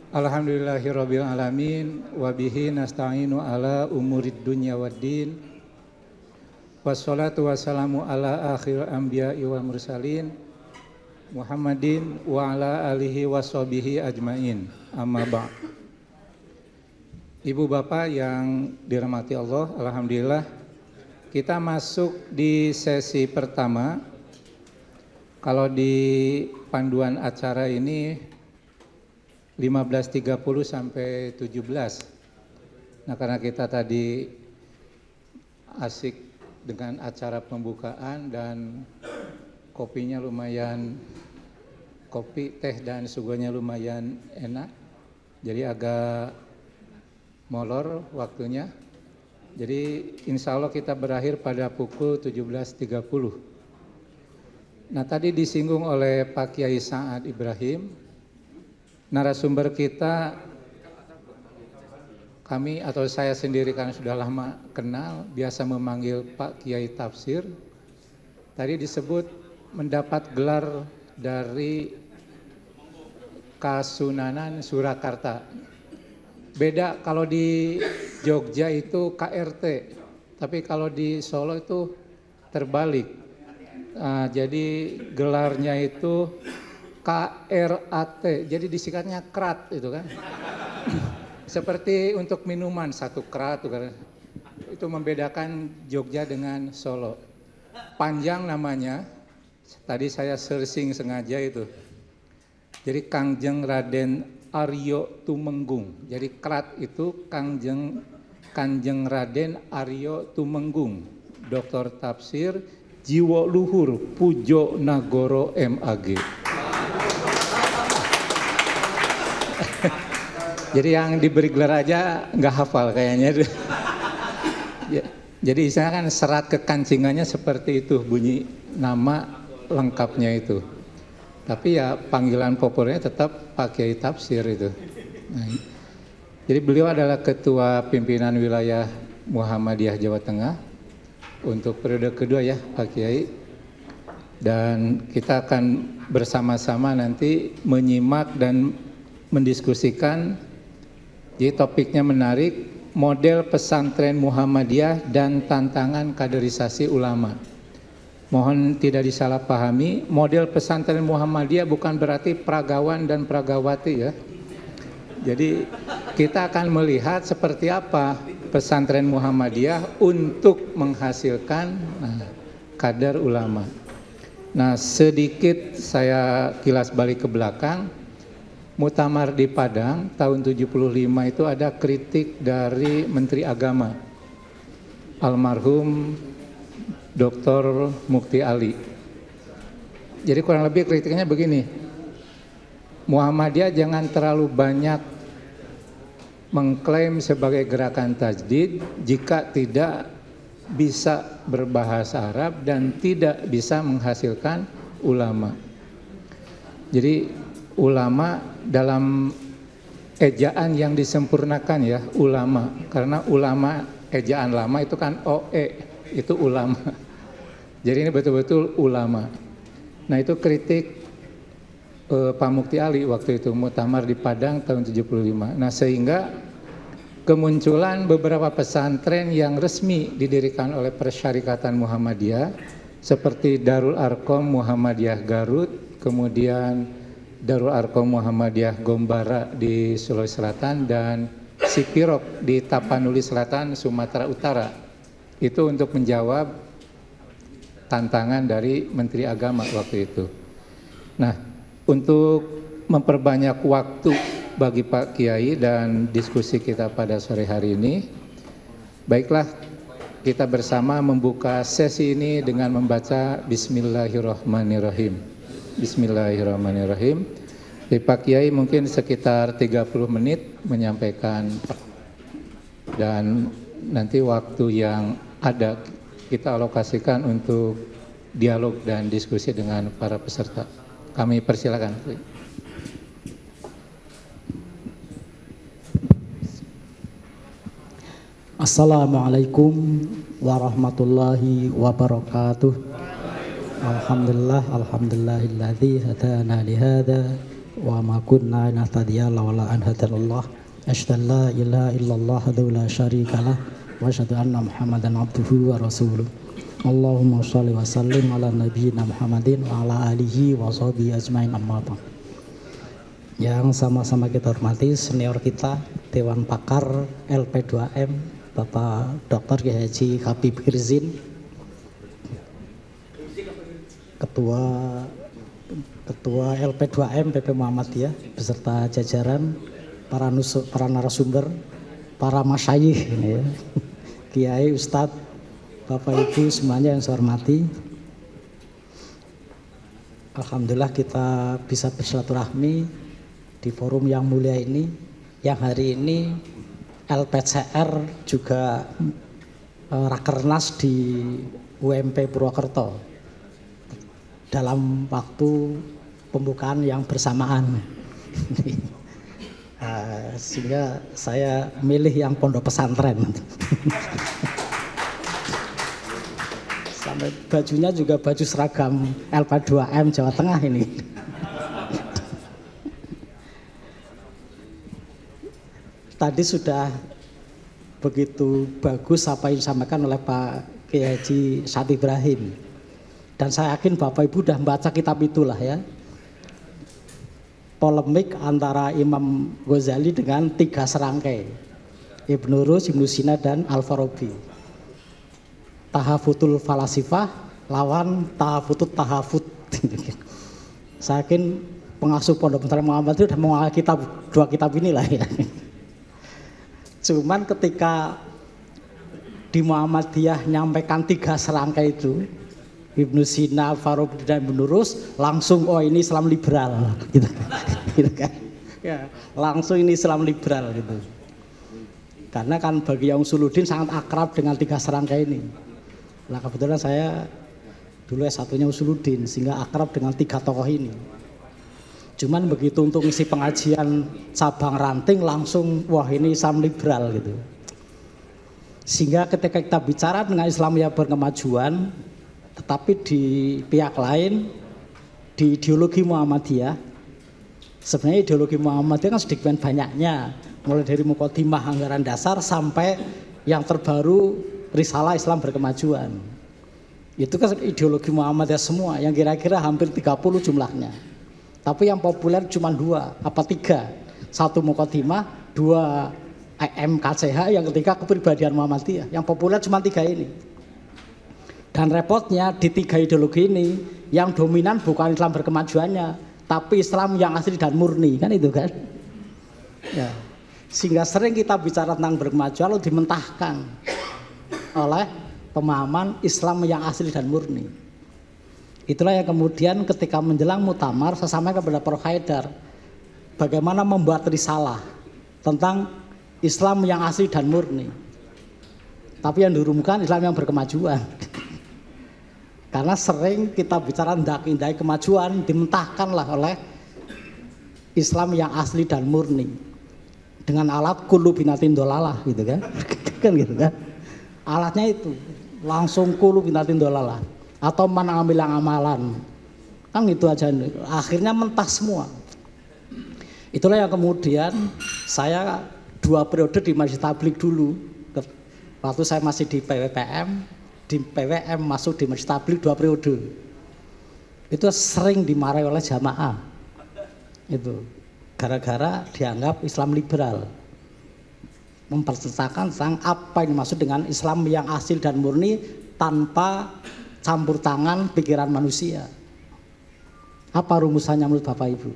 Alhamdulillahirabbil alamin wa bihi nasta'inu ala umurid dunya waddin. Wassalatu wassalamu ala akhiril anbiya'i wal mursalin Muhammadin wa ala alihi washabihi ajmain. Amma ba'd. Ibu bapak yang dirahmati Allah, alhamdulillah kita masuk di sesi pertama. Kalau di panduan acara ini 15.30 sampai 17. Nah, karena kita tadi asik dengan acara pembukaan dan kopinya lumayan, kopi, teh dan suguhnya lumayan enak. Jadi agak molor waktunya. Jadi insya Allah kita berakhir pada pukul 17.30. Nah, tadi disinggung oleh Pak Kiai Sa'ad Ibrahim. Narasumber kita, kami atau saya sendiri karena sudah lama kenal, biasa memanggil Pak Kiai Tafsir. Tadi disebut mendapat gelar dari Kasunanan Surakarta. Beda kalau di Jogja itu KRT, tapi kalau di Solo itu terbalik. Jadi gelarnya itu KRAT, jadi disingkatnya KRAT itu kan. Seperti untuk minuman satu KRAT itu membedakan Jogja dengan Solo. Panjang namanya, tadi saya searching sengaja itu. Jadi Kangjeng Raden Aryo Tumenggung. Jadi KRAT itu Kanjeng Raden Aryo Tumenggung, Doktor Tafsir Jiwo Luhur Pujo Nagoro MAG. Jadi yang diberi gelar aja nggak hafal kayaknya. Jadi istilahnya kan serat kekancingannya seperti itu bunyi nama lengkapnya itu. Tapi ya panggilan populernya tetap Pak Kiai Tafsir itu. Nah, jadi beliau adalah ketua pimpinan wilayah Muhammadiyah Jawa Tengah untuk periode kedua ya Pak Kiai. Dan kita akan bersama-sama nanti menyimak dan mendiskusikan. Jadi topiknya menarik, model pesantren Muhammadiyah dan tantangan kaderisasi ulama. Mohon tidak disalahpahami, model pesantren Muhammadiyah bukan berarti peragawan dan peragawati ya. Jadi kita akan melihat seperti apa pesantren Muhammadiyah untuk menghasilkan kader ulama. Nah, sedikit saya kilas balik ke belakang. Muktamar di Padang tahun 75 itu ada kritik dari Menteri Agama almarhum Dr. Mukti Ali. Jadi kurang lebih kritiknya begini, Muhammadiyah jangan terlalu banyak mengklaim sebagai gerakan tajdid jika tidak bisa berbahasa Arab dan tidak bisa menghasilkan ulama. Jadi ulama dalam ejaan yang disempurnakan ya, ulama. Karena ulama ejaan lama itu kan OE, itu ulama. Jadi ini betul-betul ulama. Nah, itu kritik Pak Mukti Ali waktu itu muktamar di Padang tahun 75. Nah, sehingga kemunculan beberapa pesantren yang resmi didirikan oleh Persyarikatan Muhammadiyah seperti Darul Arkom Muhammadiyah Garut, kemudian Darul Arkom Muhammadiyah Gombara di Sulawesi Selatan dan Sipirok di Tapanuli Selatan, Sumatera Utara. Itu untuk menjawab tantangan dari Menteri Agama waktu itu. Nah, untuk memperbanyak waktu bagi Pak Kiai dan diskusi kita pada sore hari ini, baiklah kita bersama membuka sesi ini dengan membaca Bismillahirrahmanirrahim. Bismillahirrahmanirrahim. Jadi Pak Kiai mungkin sekitar 30 menit menyampaikan dan nanti waktu yang ada kita alokasikan untuk dialog dan diskusi dengan para peserta. Kami persilakan. Assalamualaikum warahmatullahi wabarakatuh. Alhamdulillahilladzi hadana lihada wa ma kunna nahtadiya laula an hadanallah. Asyhadu an la ilaha illallah wahdahu la syarikalah wa asyhadu anna Muhammadan abduhu wa rasuluh. Allahumma shalli wa sallim ala nabiyyina Muhammadin wa ala alihi wa sahbihi ajmain, amma ba'd. Yang sama-sama kita hormati senior kita Dewan Pakar LP2M Bapak Dr. Kiai Haji Habib Khirzin, Ketua LP2M PP Muhammadiyah beserta jajaran para narasumber, para masyayikh ya, Kiai, Ustadz, Bapak Ibu semuanya yang saya hormati. Alhamdulillah kita bisa bersilaturahmi di forum yang mulia ini, yang hari ini LPCR juga rakernas di UMP Purwokerto dalam waktu pembukaan yang bersamaan. Sehingga saya milih yang pondok pesantren. Sampai bajunya juga baju seragam LP2M Jawa Tengah ini. Tadi sudah begitu bagus apa yang disampaikan oleh Pak Kiai Haji Said Ibrahim. Dan saya yakin Bapak Ibu sudah membaca kitab itulah ya. Polemik antara Imam Ghazali dengan 3 serangkai, Ibnu Rus, Ibnu Sina, dan Al-Farabi. Tahafutul Falasifah lawan Tahafutut Tahafut. Saya yakin pengasuh Pondok Pesantren Muhammad itu sudah mengenal kitab, 2 kitab inilah ya. Cuman ketika di Muhammadiyah nyampaikan 3 serangkai itu, Ibnu Sina, Al-Farabi, dan Ibnu Rus, langsung oh ini Islam liberal gitu, gitu kan ya, langsung ini Islam liberal gitu. Karena kan bagi yang Usuluddin sangat akrab dengan 3 serangkai ini. Nah kebetulan saya dulu S1-nya Usuluddin sehingga akrab dengan 3 tokoh ini. Cuman begitu untuk isi pengajian cabang ranting langsung wah ini Islam liberal gitu. Sehingga ketika kita bicara dengan Islam yang berkemajuan, tetapi di pihak lain di ideologi Muhammadiyah, sebenarnya ideologi Muhammadiyah kan sedikit banyaknya, mulai dari Muqaddimah anggaran dasar sampai yang terbaru Risalah Islam Berkemajuan. Itu kan ideologi Muhammadiyah semua yang kira-kira hampir 30 jumlahnya. Tapi yang populer cuma 2 apa 3. 1 Muqaddimah, 2 MKCH, yang ketiga Kepribadian Muhammadiyah. Yang populer cuma 3 ini. Dan repotnya di 3 ideologi ini yang dominan bukan Islam berkemajuannya, tapi Islam yang asli dan murni, kan itu kan. Ya. Sehingga sering kita bicara tentang berkemajuan lalu dimentahkan oleh pemahaman Islam yang asli dan murni. Itulah yang kemudian ketika menjelang muktamar saya sampaikan kepada Prof. Haidar bagaimana membuat risalah tentang Islam yang asli dan murni. Tapi yang diurungkan Islam yang berkemajuan. Karena sering kita bicara ndaki-ndaki kemajuan dimentahkanlah oleh Islam yang asli dan murni dengan alat kullu binatin dolalah gitu kan. Kan gitu kan. Alatnya itu langsung kullu binatin dolalah. Atau mana ambil yang amalan, kan itu aja, akhirnya mentah semua. Itulah yang kemudian saya 2 periode di Masjid Tabligh dulu, waktu saya masih di PWPM, di PWM masuk di Masjid Tabligh 2 periode, itu sering dimarahi oleh jamaah, itu gara-gara dianggap Islam liberal, mempersertakan tentang apa yang dimaksud dengan Islam yang asli dan murni tanpa campur tangan pikiran manusia. Apa rumusannya menurut Bapak Ibu?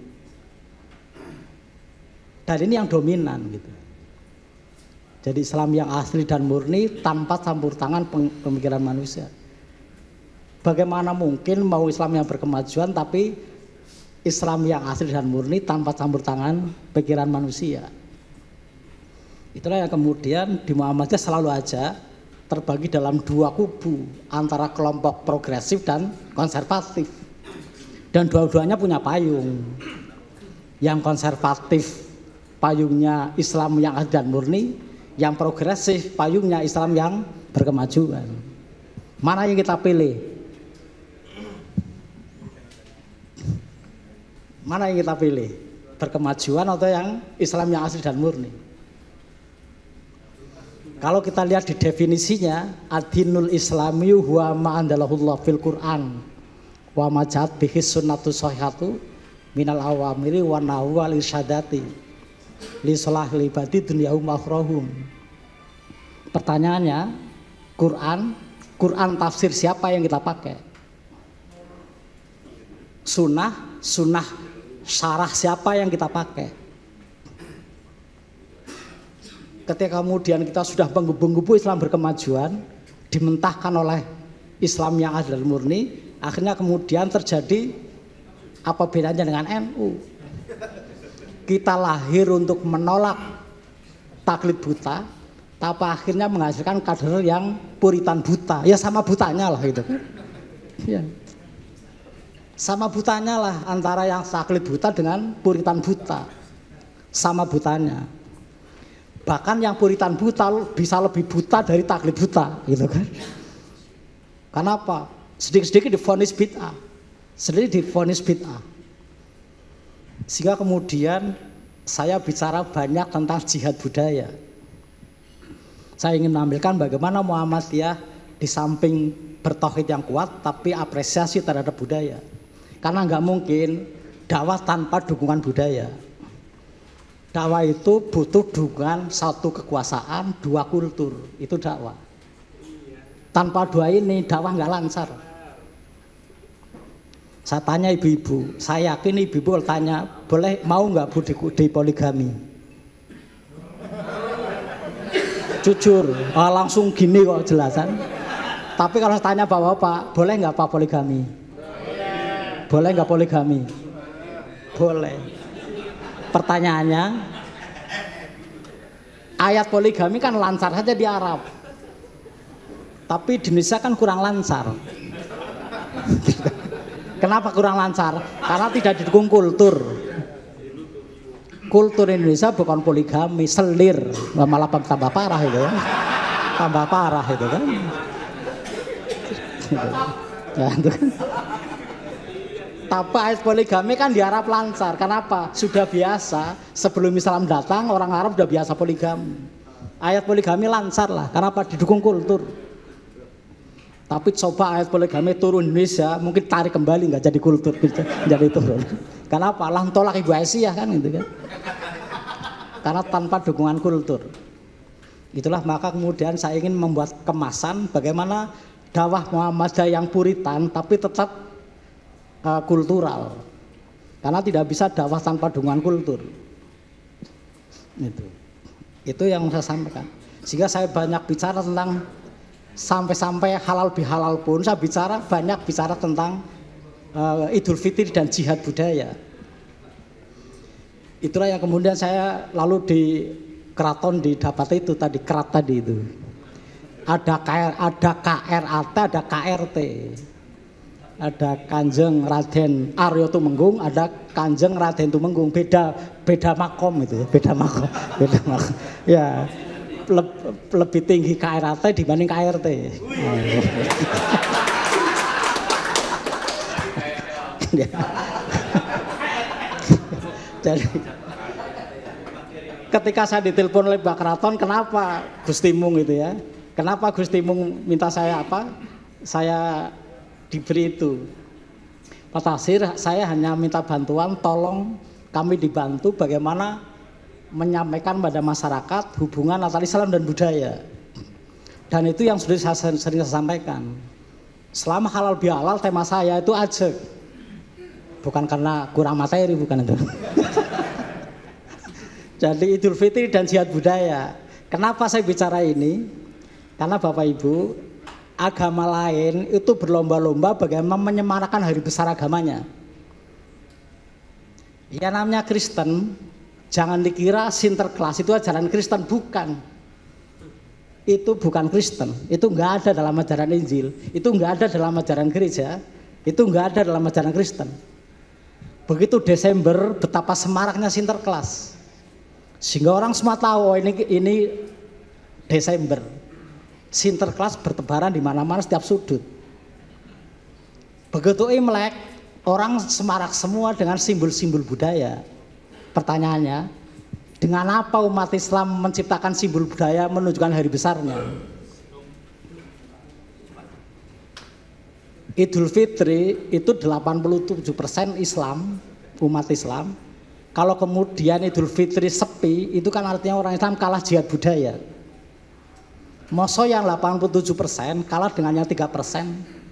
Dan ini yang dominan gitu. Jadi Islam yang asli dan murni tanpa campur tangan pemikiran manusia. Bagaimana mungkin mau Islam yang berkemajuan tapi Islam yang asli dan murni tanpa campur tangan pikiran manusia? Itulah yang kemudian di Muhammadiyah selalu aja terbagi dalam 2 kubu antara kelompok progresif dan konservatif, dan dua-duanya punya payung. Yang konservatif payungnya Islam yang asli dan murni, yang progresif payungnya Islam yang berkemajuan. Mana yang kita pilih? Mana yang kita pilih? berkemajuan atau yang Islam yang asli dan murni. Kalau kita lihat di definisinya, ad-dinul islami huwa ma andalahullah fil Qur'an wa ma ja'at bihi sunnatu shahihatu minal awamiri wa nahwi wal irsyadati li salahil ibadi dunyahum wa akhrahum. Pertanyaannya, Quran tafsir siapa yang kita pakai? Sunnah syarah siapa yang kita pakai? Ketika kemudian kita sudah menggebu-gebu Islam berkemajuan, dimentahkan oleh Islam yang adil dan murni, akhirnya kemudian terjadi apa bedanya dengan NU? Kita lahir untuk menolak taklid buta, tapi akhirnya menghasilkan kader yang puritan buta. Ya sama butanya lah gitu kan. Ya. Sama butanya lah antara yang taklid buta dengan puritan buta. Sama butanya. Bahkan yang puritan buta bisa lebih buta dari taklid buta gitu kan. Kenapa? Sedikit-sedikit divonis bid'ah. Sedikit divonis bid'ah. Sehingga kemudian saya bicara banyak tentang jihad budaya. Saya ingin menampilkan bagaimana Muhammadiyah di samping bertauhid yang kuat tapi apresiasi terhadap budaya. Karena nggak mungkin dakwah tanpa dukungan budaya. Dakwah itu butuh dukungan satu kekuasaan, dua kultur, itu dakwah. Tanpa dua ini dakwah nggak lancar. Saya tanya ibu-ibu, saya yakin ibu-ibu tanya, boleh mau nggak Bu di poligami? Jujur, langsung gini kok jelasan. Tapi kalau tanya bapak-bapak, boleh nggak Pak poligami? Boleh nggak poligami? Boleh. Pertanyaannya, ayat poligami kan lancar saja di Arab, tapi di Indonesia kan kurang lancar. Kenapa kurang lancar? Karena tidak didukung kultur. Kultur Indonesia bukan poligami, selir, malah tambah parah itu kan. Tambah parah itu kan. Ya, itu kan. Tapi ayat poligami kan di Arab lancar. Kenapa? Sudah biasa. Sebelum Islam datang, orang Arab sudah biasa poligami. Ayat poligami lancar lah. Kenapa? Didukung kultur. Tapi coba ayat poligami turun Indonesia, mungkin tarik kembali, nggak jadi kultur, jadi turun. Kenapa? Lah tolak Ibu Aisyah kan gitu kan. Karena tanpa dukungan kultur. Itulah maka kemudian saya ingin membuat kemasan bagaimana dakwah Muhammadiyah yang puritan tapi tetap kultural. Karena tidak bisa dakwah tanpa dukungan kultur. Itu yang saya sampaikan. Sehingga saya banyak bicara tentang sampai halal bihalal pun saya banyak bicara tentang Idul Fitri dan jihad budaya. Itulah yang kemudian saya lalu di keraton didapat itu tadi, kerat tadi itu. Ada KRAT, ada KRT. Ada Kanjeng Raden Aryo Tumenggung, ada Kanjeng Raden Tumenggung, beda makom itu ya, beda makom. Ya, lebih tinggi KRAT dibanding KRT. Jadi ketika saya ditelepon oleh Mbak Keraton, kenapa Gusti Mung itu ya? Kenapa Gusti Mung minta saya apa? Saya diberi itu. Pak Tasir, saya hanya minta bantuan, tolong kami dibantu bagaimana menyampaikan pada masyarakat hubungan antara Islam dan budaya. Dan itu yang sudah saya sering sampaikan. Selama halal bihalal tema saya itu ajak. Bukan karena kurang materi, bukan itu. Jadi Idul Fitri dan jihad budaya. Kenapa saya bicara ini? Karena Bapak Ibu, agama lain itu berlomba-lomba bagaimana menyemarakan hari besar agamanya. Ya namanya Kristen, jangan dikira Sinterklas itu ajaran Kristen, bukan. Itu bukan Kristen, itu enggak ada dalam ajaran Injil, itu enggak ada dalam ajaran gereja, itu enggak ada dalam ajaran Kristen. Begitu Desember, betapa semaraknya Sinterklas. Sehingga orang semua tahu, oh ini Desember. Sinterklas bertebaran di mana-mana setiap sudut. Begitu Imlek, orang semarak semua dengan simbol-simbol budaya. Pertanyaannya, dengan apa umat Islam menciptakan simbol budaya menunjukkan hari besarnya? Idul Fitri itu 87% Islam, umat Islam. Kalau kemudian Idul Fitri sepi, itu kan artinya orang Islam kalah jihad budaya. Masa yang 87% kalah dengan yang 3%?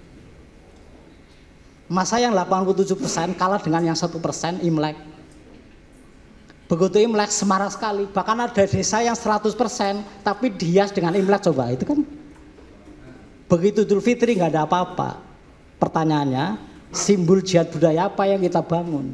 Masa yang 87% kalah dengan yang 1% Imlek? Begitu Imlek semarak sekali, bahkan ada desa yang 100% tapi dihias dengan Imlek, coba itu kan. Begitu Idul Fitri nggak ada apa-apa. Pertanyaannya, simbol jihad budaya apa yang kita bangun?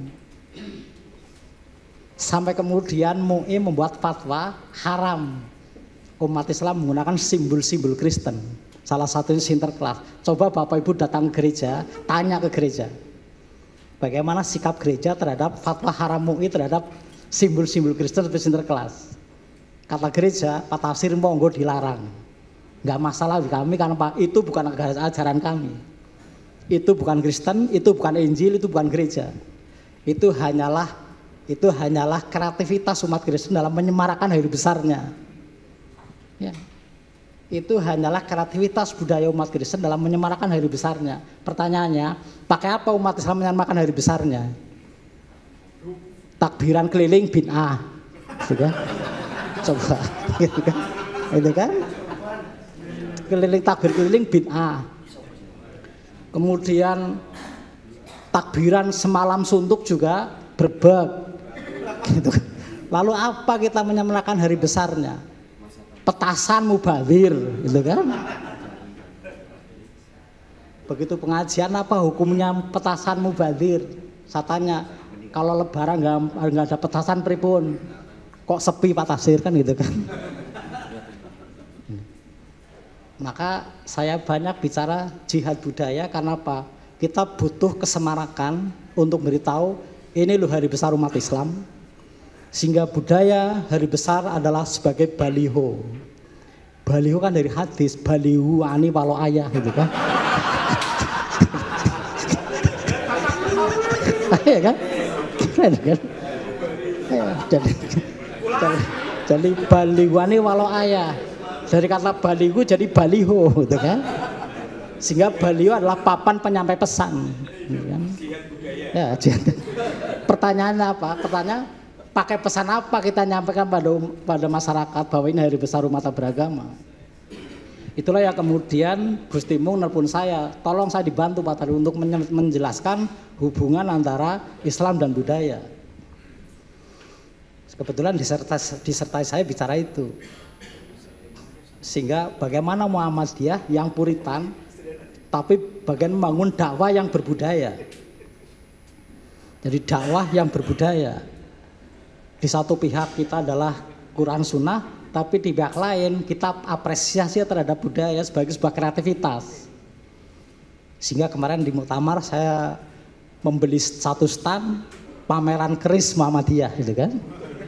Sampai kemudian MUI membuat fatwa haram umat Islam menggunakan simbol-simbol Kristen. Salah satunya Sinterklas. Coba Bapak Ibu datang ke gereja, tanya ke gereja, bagaimana sikap gereja terhadap fatwa haram MUI terhadap simbol-simbol Kristen seperti Sinterklas. Kata gereja, Pak Tafsir monggo dilarang. Nggak masalah di kami karena Pak, itu bukan ajaran kami. Itu bukan Kristen, itu bukan Injil, itu bukan gereja. Itu hanyalah kreativitas umat Kristen dalam menyemarakan hari besarnya. Ya. Itu hanyalah kreativitas budaya umat Kristen dalam menyemarakan hari besarnya. Pertanyaannya, pakai apa umat Islam menyemarakan hari besarnya? Takbiran keliling bid'ah, gitu kan? Coba, gitu kan? Itu kan? Takbir keliling bid'ah. Kemudian takbiran semalam suntuk juga berbab, gitu kan? Lalu apa kita menyemarakan hari besarnya? Petasan mubazir, gitu kan? Begitu pengajian, apa hukumnya petasan mubazir? Saya tanya, kalau lebaran nggak ada petasan pripun, kok sepi Pak Tafsir, kan gitu kan? Maka saya banyak bicara jihad budaya karena apa? Kita butuh kesemarakan untuk beritahu ini loh hari besar umat Islam. Sehingga budaya hari besar adalah sebagai baliho. Baliho kan dari hadis, balihu ani walau ayah, gitu kan? Iya kan? Kan? Jadi balihu ani walau ayah. Dari kata balihu jadi baliho, gitu kan? Sehingga baliho adalah papan penyampai pesan. Gitu kan? Ya, pertanyaannya apa? Pertanyaan, pakai pesan apa kita nyampaikan pada masyarakat bahwa ini hari besar umat beragama? Itulah yang kemudian Gus Timung nelpon saya, tolong saya dibantu Pak Tari untuk menjelaskan hubungan antara Islam dan budaya. Kebetulan disertai saya bicara itu. Sehingga bagaimana Muhammadiyah yang puritan, tapi bagian membangun dakwah yang berbudaya. Jadi dakwah yang berbudaya. Di satu pihak kita adalah Quran Sunnah, tapi di pihak lain kita apresiasi terhadap budaya sebagai sebuah kreativitas. Sehingga kemarin di Muktamar saya membeli satu stand pameran keris Muhammadiyah, gitu kan?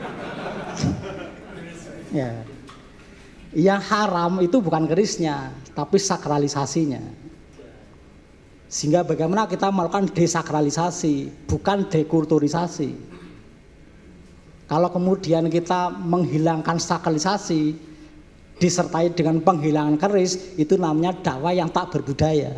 Ya. Yang haram itu bukan kerisnya, tapi sakralisasinya. Sehingga bagaimana kita melakukan desakralisasi, bukan dekulturisasi. Kalau kemudian kita menghilangkan sakralisasi disertai dengan penghilangan keris, itu namanya dakwah yang tak berbudaya.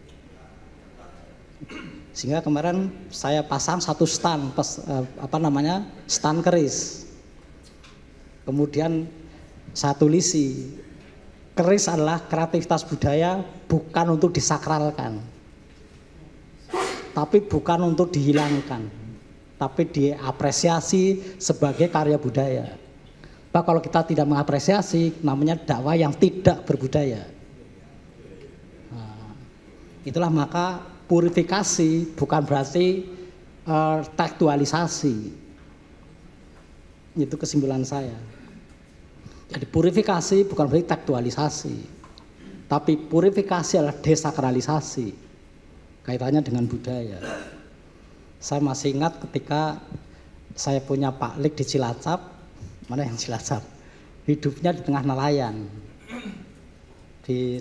Sehingga kemarin saya pasang satu stand, stand keris. Kemudian saya tulisi, keris adalah kreativitas budaya, bukan untuk disakralkan, tapi bukan untuk dihilangkan, tapi diapresiasi sebagai karya budaya. Pak, kalau kita tidak mengapresiasi, namanya dakwah yang tidak berbudaya. Nah, itulah maka purifikasi bukan berarti tekstualisasi. Itu kesimpulan saya. Jadi purifikasi bukan berarti tekstualisasi, tapi purifikasi adalah desakralisasi, kaitannya dengan budaya. Saya masih ingat ketika saya punya Pak Lik di Cilacap, mana yang Cilacap, hidupnya di tengah nelayan, di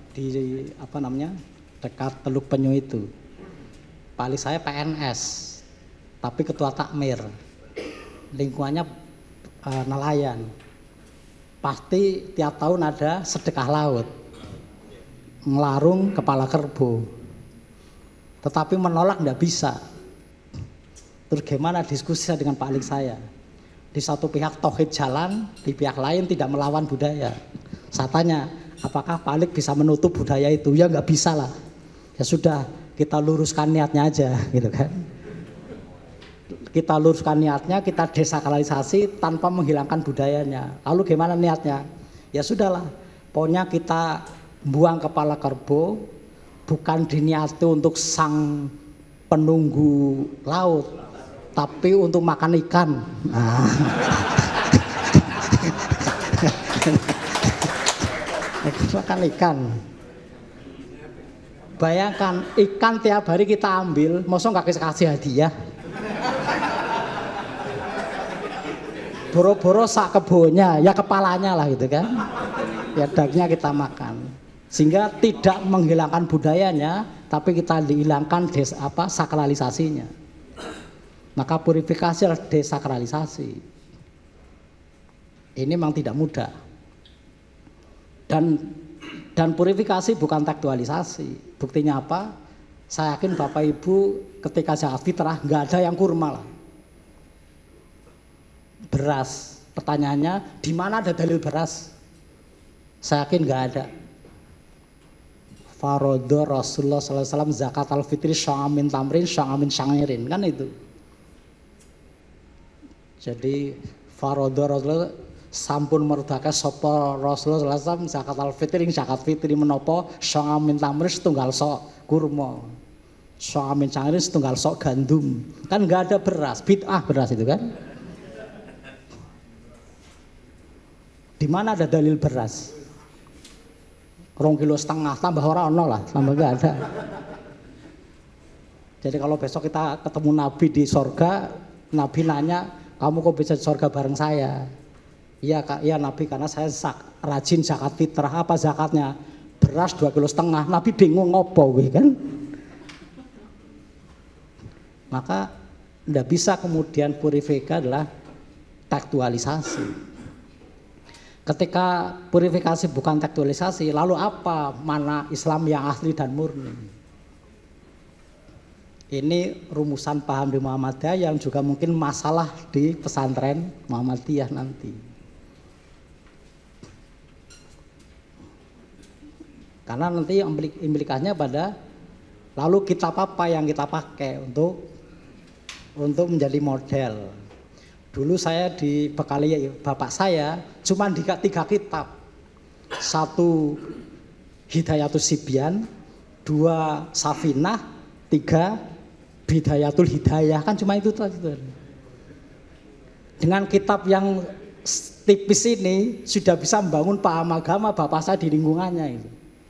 dekat Teluk Penyu itu. Pak Lik saya PNS, tapi ketua takmir. lingkungannya nelayan. Pasti tiap tahun ada sedekah laut, ngelarung kepala kerbau. Tetapi menolak tidak bisa. Terus gimana diskusi saya dengan Pak Alik saya? Di satu pihak tauhid jalan, di pihak lain tidak melawan budaya. Saya tanya, apakah Pak Alik bisa menutup budaya itu? Ya nggak bisa lah. Ya sudah, kita luruskan niatnya aja, gitu kan? Kita luruskan niatnya, kita desakralisasi tanpa menghilangkan budayanya. Lalu gimana niatnya? Ya sudahlah, pokoknya kita buang kepala kerbau, bukan diniati untuk sang penunggu laut, tapi untuk makan ikan. Nah. Makan ikan. Bayangkan ikan tiap hari kita ambil, masa nggak kasih hadiah? Boro-boro sak kebunnya, ya kepalanya lah gitu kan. Ya dagingnya kita makan. Sehingga tidak menghilangkan budayanya, tapi kita dihilangkan sakralisasinya. Maka purifikasi adalah desakralisasi. Ini memang tidak mudah. Dan purifikasi bukan tekstualisasi. Buktinya apa? Saya yakin Bapak Ibu ketika zakat fitrah nggak ada yang kurma lah. Beras, pertanyaannya di mana ada dalil beras? Saya yakin nggak ada. Farodo Rasulullah SAW zakat al-fitri sya'amin tamrin sya'amin syangirin, kan itu. Jadi farodo Rasulullah sampun merdaka sapa Rasulullah SAW zakat al-fitri zakat fitri menopo sya'amin tamrin setunggal sok kurma, sya'amin syangirin setunggal sok gandum. Kan nggak ada beras, bid'ah beras itu kan. Di mana ada dalil beras? 2,5 kilo tambah orang ono lah, tambah nggak ada. Jadi kalau besok kita ketemu Nabi di sorga, Nabi nanya, kamu kok bisa di sorga bareng saya? Iya Kak, iya Nabi, karena saya rajin zakat fitrah. Apa zakatnya? Beras 2,5 kilo. Nabi bingung ngopo kan? Maka tidak bisa kemudian purifika adalah tekstualisasi. Ketika purifikasi bukan tekstualisasi, lalu apa mana Islam yang asli dan murni? Ini rumusan paham di Muhammadiyah yang juga mungkin masalah di pesantren Muhammadiyah nanti. Karena nanti implikasinya pada lalu kitab apa yang kita pakai untuk menjadi model. Dulu saya dibekali bapak saya cuma 3 kitab. 1 Hidayatus Sibyan, 2 Safinah, 3 Bidayatul Hidayah, kan cuma itu saja. Dengan kitab yang tipis ini sudah bisa membangun paham agama bapak saya di lingkungannya itu.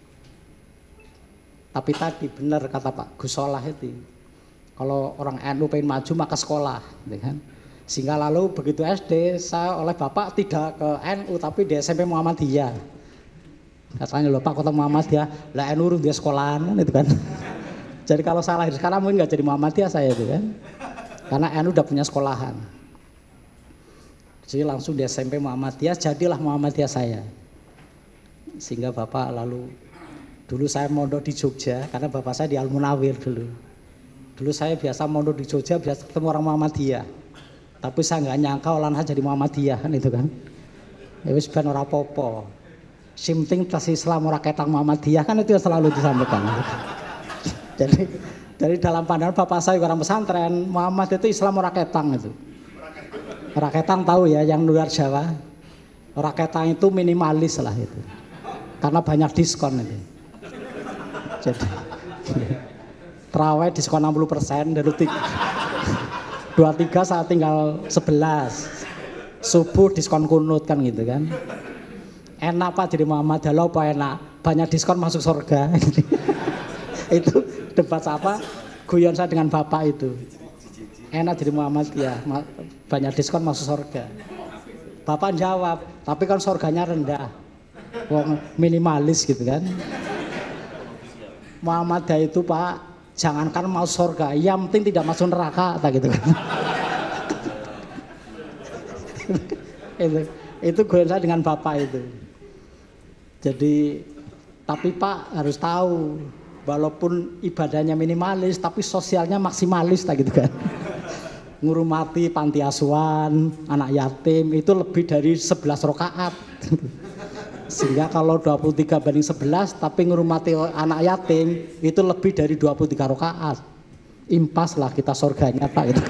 Tapi tadi benar kata Pak Gus Solah itu, kalau orang NU pengen maju maka sekolah, gitu kan? Sehingga lalu begitu SD saya oleh bapak tidak ke NU tapi di SMP Muhammadiyah. Katanya loh Pak kota Muhammadiyah, lah NU dia sekolahan kan itu kan. Jadi kalau saya lahir sekarang mungkin nggak jadi Muhammadiyah saya itu kan. Karena NU udah punya sekolahan. Jadi langsung di SMP Muhammadiyah, jadilah Muhammadiyah saya. Sehingga bapak lalu dulu saya mondok di Jogja karena bapak saya di Al Munawir dulu. Dulu saya biasa mondok di Jogja biasa ketemu orang Muhammadiyah. Tapi saya nggak nyangka olahan jadi Muhammadiyah kan itu kan. Ya wis ben ora apa-apa. Sing penting tas Islam ora ketang Muhammadiyah kan itu yang selalu disampaikan. Jadi dari dalam pandangan bapak saya orang pesantren, Muhammad itu Islam ora ketang itu. Ora ketang tahu ya yang luar Jawa. Ora ketang itu minimalis lah itu. Karena banyak diskon itu. Jadi terawih diskon 60% dari 23 saat tinggal 11. Subuh diskon kunut kan gitu kan. Enak Pak jadi Muhammadiyah apa enak? Banyak diskon masuk surga. Itu debat apa? Guyon saya dengan bapak itu. Enak jadi Muhammadiyah, banyak diskon masuk surga. Bapak jawab, tapi kan surganya rendah. Wong minimalis gitu kan. Muhammadiyah itu Pak, jangankan masuk surga, yang penting tidak masuk neraka, tak gitu kan. itu goyang saya dengan Bapak itu. Jadi tapi Pak harus tahu, walaupun ibadahnya minimalis tapi sosialnya maksimalis gitu kan. Ngurmati panti asuhan, anak yatim itu lebih dari 11 rakaat. Sehingga kalau 23 banding 11 tapi ngurmati anak yatim itu lebih dari 23 rakaat. Impas lah kita surganya Pak gitu.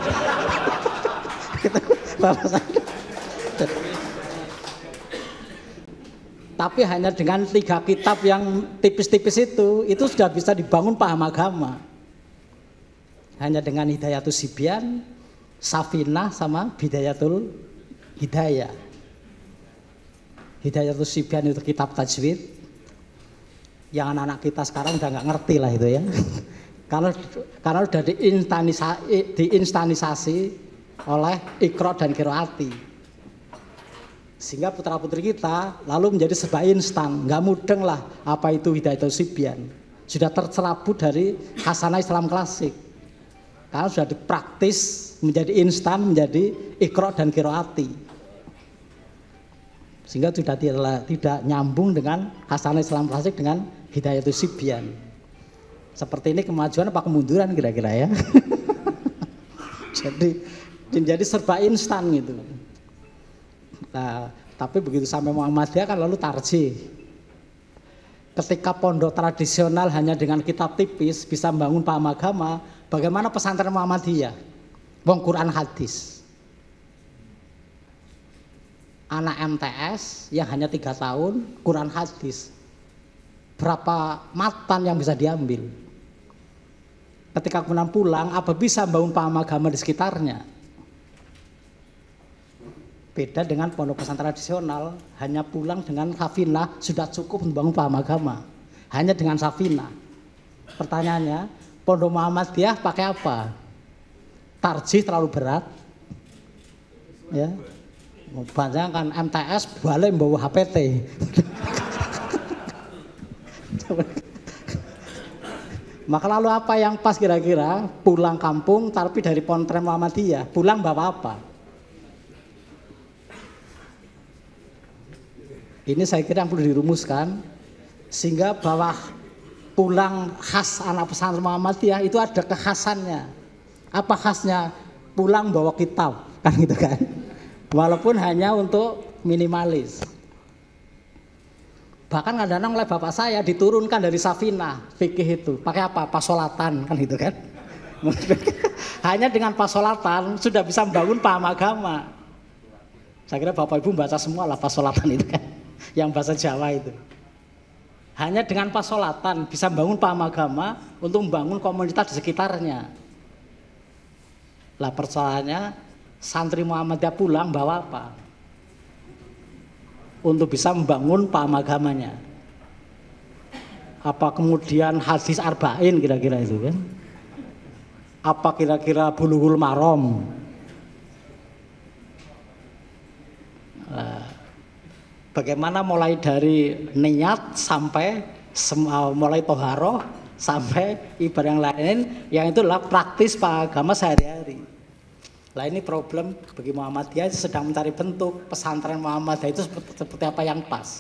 Tapi hanya dengan 3 kitab yang tipis-tipis itu sudah bisa dibangun paham agama. Hanya dengan Hidayatus Sibyan, Safinah sama Bidayatul Hidayah. Hidayatus Sibyan itu kitab tajwid. Yang anak-anak kita sekarang udah nggak ngerti lah itu ya. Karena sudah diinstanisasi oleh Iqra dan Qiraati. Sehingga putra-putri kita lalu menjadi serba instan, nggak mudeng lah apa itu Hidayatus Sibyan. Sudah tercerabut dari khasanah Islam klasik. Karena sudah dipraktis menjadi instan, menjadi Iqra dan Qiraati. Sehingga sudah tidak nyambung dengan khasanah Islam klasik dengan Hidayatus Sibyan. Seperti ini kemajuan apa kemunduran kira-kira ya. Jadi serba instan gitu. Nah, tapi begitu sampai Muhammadiyah kan lalu tarjih. Ketika pondok tradisional hanya dengan kitab tipis bisa membangun paham agama, bagaimana pesantren Muhammadiyah? Wong Quran hadis. Anak MTS yang hanya 3 tahun, Quran hadis. Berapa matan yang bisa diambil? Ketika kemudian pulang, apa bisa membangun paham agama di sekitarnya? Beda dengan pondok pesantren tradisional, hanya pulang dengan safinah sudah cukup membangun paham agama. Hanya dengan safinah. Pertanyaannya, pondok Muhammadiyah pakai apa? Tarjih terlalu berat. Ya. Bayangkan MTS balik membawa HPT. Maka lalu apa yang pas kira-kira? Pulang kampung tapi dari pesantren Muhammadiyah, pulang bawa apa? Ini saya kira yang perlu dirumuskan sehingga bahwa pulang khas anak pesantren Muhammadiyah itu ada kekhasannya. Apa khasnya? Pulang bawa kitab, kan gitu kan? Walaupun hanya untuk minimalis. Bahkan kadang-kadang oleh bapak saya diturunkan dari safinah fikih itu. Pakai apa? Pasolatan, kan gitu kan? Hanya dengan pasolatan sudah bisa membangun paham agama. Saya kira bapak ibu baca semua lah pasolatan itu kan. Yang bahasa Jawa itu. Hanya dengan pasolatan bisa membangun paham agama untuk membangun komunitas di sekitarnya. Lah persoalannya santri Muhammadiyah pulang bawa apa? Untuk bisa membangun paham agamanya. Apa kemudian hadis arba'in kira-kira itu kan? Apa kira-kira bulughul maram? Bagaimana mulai dari niat sampai mulai toharoh sampai ibadah yang lain yang itu adalah praktis agama sehari-hari. Lah ini problem bagi Muhammadiyah sedang mencari bentuk pesantren Muhammadiyah itu seperti apa yang pas.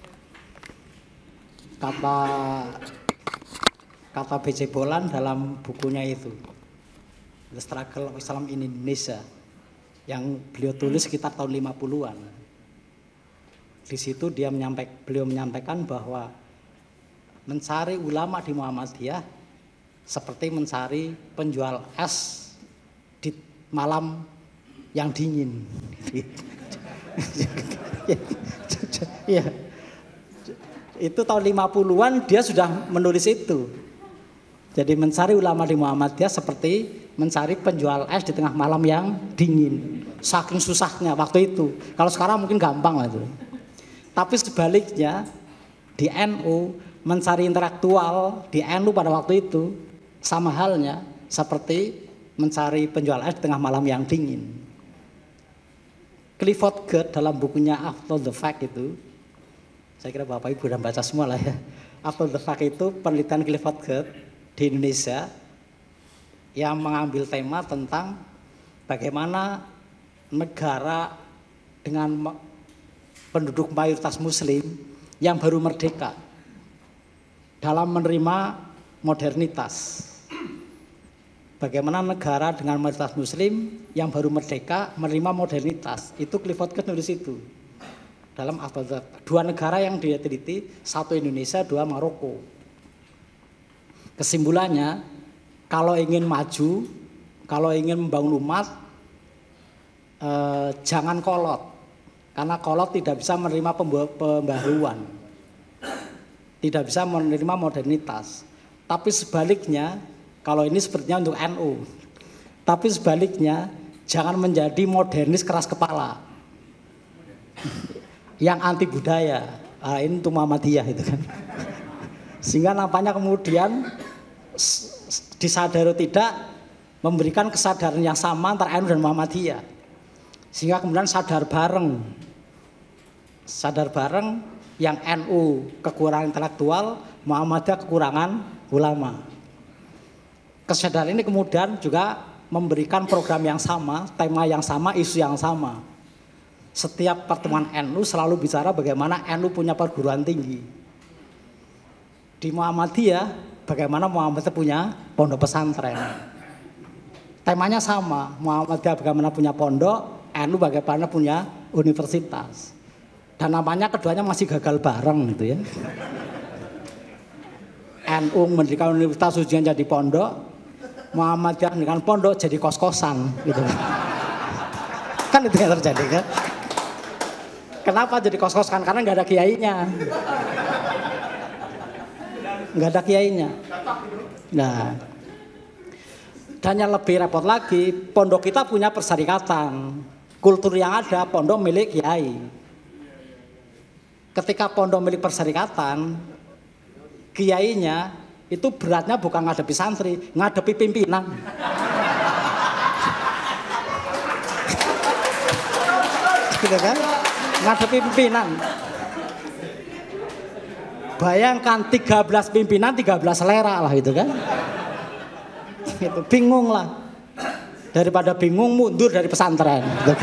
Kata B.J. Bolan dalam bukunya itu The Struggle of Islam in Indonesia yang beliau tulis sekitar tahun 50-an. Di situ beliau menyampaikan bahwa mencari ulama di Muhammadiyah seperti mencari penjual es di malam yang dingin. Ya. Itu tahun 50-an dia sudah menulis itu. Jadi mencari ulama di Muhammadiyah seperti mencari penjual es di tengah malam yang dingin. Saking susahnya waktu itu. Kalau sekarang mungkin gampang lah itu. Tapi sebaliknya di NU mencari intelektual di NU pada waktu itu sama halnya seperti mencari penjual es di tengah malam yang dingin. Clifford Geertz dalam bukunya After the Fact itu, saya kira Bapak Ibu sudah baca semua lah ya. After the Fact itu penelitian Clifford Geertz di Indonesia yang mengambil tema tentang bagaimana negara dengan penduduk mayoritas muslim yang baru merdeka dalam menerima modernitas. Bagaimana negara dengan mayoritas muslim yang baru merdeka menerima modernitas. Itu Clifford Geertz nulis itu. Dalam dua negara yang dia teliti, satu Indonesia, dua Maroko. Kesimpulannya, kalau ingin maju, kalau ingin membangun umat, jangan kolot. Karena kolot tidak bisa menerima pembaharuan. Tidak bisa menerima modernitas. Tapi sebaliknya, kalau ini sepertinya untuk NU. Tapi sebaliknya, jangan menjadi modernis keras kepala. Yang anti budaya. Ini untuk Muhammadiyah itu kan. Sehingga nampaknya kemudian disadari tidak memberikan kesadaran yang sama antara NU dan Muhammadiyah. Sehingga kemudian sadar bareng yang NU kekurangan intelektual, Muhammadiyah kekurangan ulama. Kesadaran ini kemudian juga memberikan program yang sama, tema yang sama, isu yang sama. Setiap pertemuan NU selalu bicara bagaimana NU punya perguruan tinggi. Di Muhammadiyah, bagaimana Muhammadiyah punya pondok pesantren. Temanya sama, Muhammadiyah bagaimana punya pondok, NU bagaimana punya universitas. Dan namanya keduanya masih gagal bareng gitu ya. NU mendirikan universitas ujungnya jadi pondok, Muhammadiyah mendirikan pondok jadi kos-kosan gitu. Kan itu yang terjadi kan. Kenapa jadi kos-kosan? Karena nggak ada kiainya. Nggak ada kiainya. Nah, dan yang lebih repot lagi, pondok kita punya persyarikatan. Kultur yang ada, pondok milik kiai. Ketika pondok milik persyarikatan, kiainya itu beratnya bukan ngadepi santri, ngadepi pimpinan. Gitu kan? Ngadepi pimpinan. Bayangkan 13 pimpinan, 13 selera lah itu kan. Itu bingung lah. Daripada bingung mundur dari pesantren.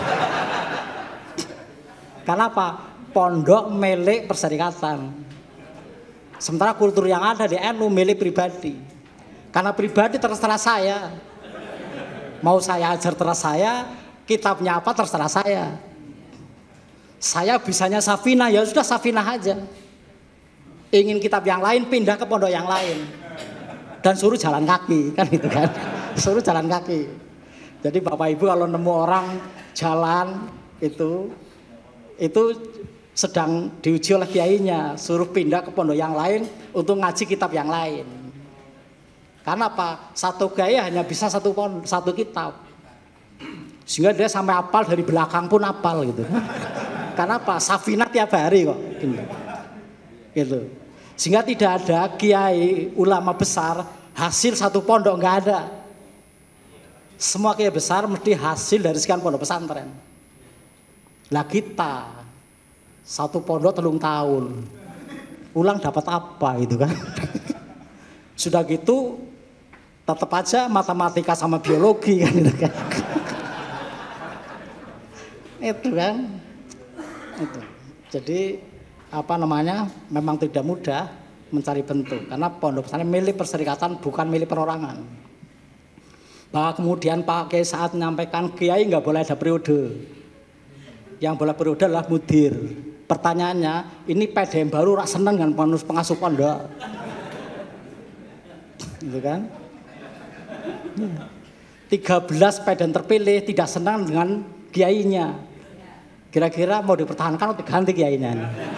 Kenapa? Pondok milik persyarikatan. Sementara kultur yang ada di NU milik pribadi. Karena pribadi terserah saya. Mau saya ajar terserah saya, kitabnya apa terserah saya. Saya bisanya Safinah, ya sudah Safinah aja. Ingin kitab yang lain, pindah ke pondok yang lain. Dan suruh jalan kaki, kan gitu kan. Suruh jalan kaki. Jadi Bapak Ibu kalau nemu orang jalan itu sedang diuji oleh kiainya, suruh pindah ke pondok yang lain untuk ngaji kitab yang lain. Karena apa? Satu kiai hanya bisa satu kitab. Sehingga dia sampai hafal dari belakang pun hafal gitu. Karena apa? Safinah tiap hari kok. Gitu. Sehingga tidak ada kiai ulama besar hasil satu pondok, nggak ada. Semua kiai besar mesti hasil dari sekian pondok pesantren. Lah kita satu pondok 3 tahun, ulang dapat apa gitu kan? Sudah gitu tetap aja matematika sama biologi kan gitu kan? Itu kan? Itu. Jadi apa namanya? Memang tidak mudah mencari bentuk karena pondok pesantren milik perserikatan bukan milik perorangan. Bahwa kemudian Pak Kiai saat menyampaikan kiai nggak boleh ada periode. Yang boleh periode adalah mudir. Pertanyaannya, ini PDM baru rak seneng dengan pengasuh pondok. Gitu kan? 13 PDM terpilih tidak senang dengan kiainya. Kira-kira mau dipertahankan atau diganti kiainya?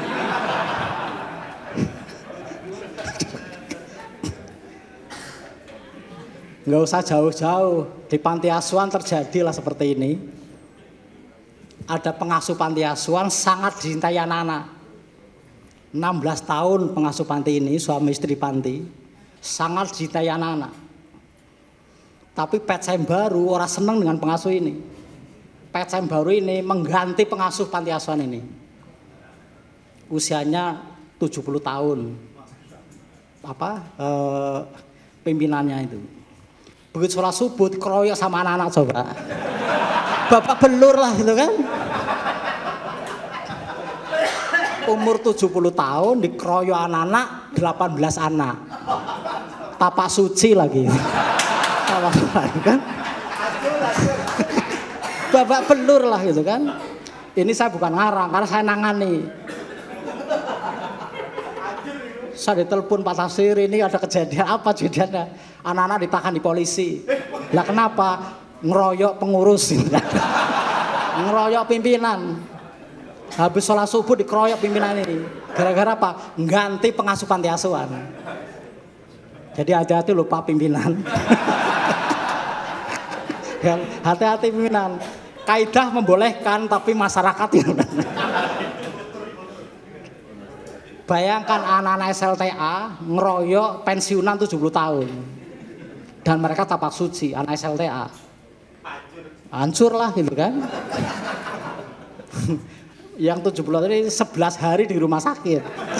Nggak usah jauh-jauh, di panti asuhan terjadilah seperti ini. Ada pengasuh panti asuhan sangat dicintai anak-anak. 16 tahun pengasuh panti ini, suami istri panti, sangat dicintai anak-anak. Tapi PCM baru orang senang dengan pengasuh ini. PCM baru ini mengganti pengasuh panti asuhan ini. Usianya 70 tahun. Pimpinannya itu. Begitu sholat subuh dikeroyok sama anak-anak coba. Bapak belur lah gitu kan. Umur 70 tahun dikeroyok anak-anak 18 anak. Tapak suci lagi. Tapak lagi kan. Babak belur lah gitu kan. Ini saya bukan ngarang karena saya nangani. Saya ditelepon Pak Tafsir, ini ada kejadian apa kejadiannya? Anak-anak ditahan di polisi. Lah kenapa? Ngeroyok pengurus. Ngeroyok pimpinan. Habis sholat subuh dikeroyok pimpinan ini. Gara-gara apa? Ganti pengasuh panti asuhan. Jadi hati-hati lupa pimpinan. Yang hati-hati pimpinan. Kaidah membolehkan tapi masyarakat yang bayangkan anak-anak SLTA ngeroyok pensiunan 70 tahun. Dan mereka tapak suci, anak SLTA. Hancur lah gitu kan. Yang 70 tahun ini 11 hari di rumah sakit.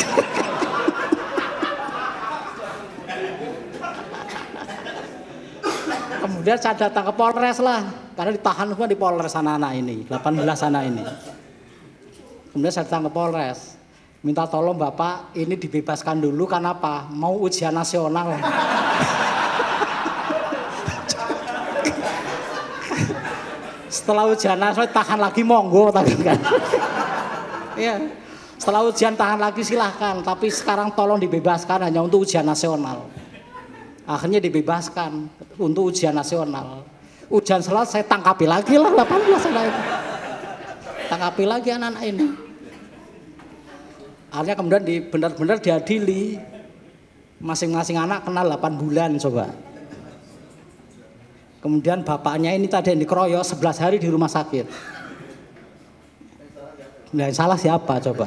Kemudian saya datang ke Polres lah, karena ditahan semua di Polres anak-anak ini, 18 anak ini. Kemudian saya datang ke Polres, minta tolong Bapak ini dibebaskan dulu, karena apa? Mau ujian nasional. Setelah ujian nasional tahan lagi monggo tadi kan. Iya. Setelah ujian tahan lagi silahkan, tapi sekarang tolong dibebaskan hanya untuk ujian nasional. Akhirnya dibebaskan untuk ujian nasional. Ujian selesai tangkapi lagi lah 18 anak itu. Tangkapi lagi anak-anak ini. Akhirnya kemudian benar-benar diadili. Masing-masing anak kena 8 bulan coba. Kemudian bapaknya ini tadi yang dikeroyok 11 hari di rumah sakit. Nah, salah siapa coba?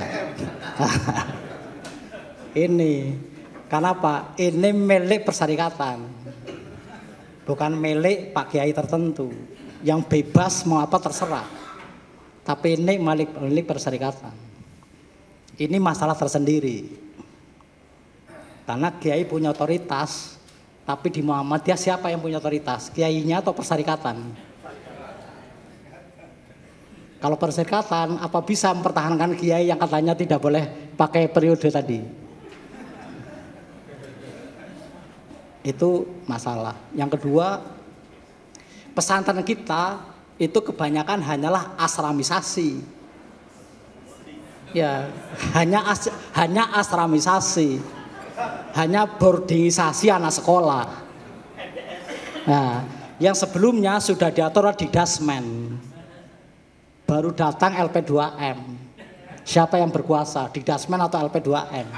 Ini. Kenapa? Ini milik persyarikatan. Bukan milik Pak Kiai tertentu. Yang bebas mau apa terserah. Tapi ini milik persyarikatan. Ini masalah tersendiri. Karena Kiai punya otoritas. Tapi di Muhammadiyah siapa yang punya otoritas? Kiainya atau persyarikatan? Kalau persyarikatan, apa bisa mempertahankan Kiai yang katanya tidak boleh pakai periode tadi? Itu masalah. Yang kedua, pesantren kita itu kebanyakan hanyalah asramisasi. Ya, hanya asramisasi. Hanya boardingisasi anak sekolah. Nah, yang sebelumnya sudah diatur di Dasmen. Baru datang LP2M. Siapa yang berkuasa? Di Dasmen atau LP2M?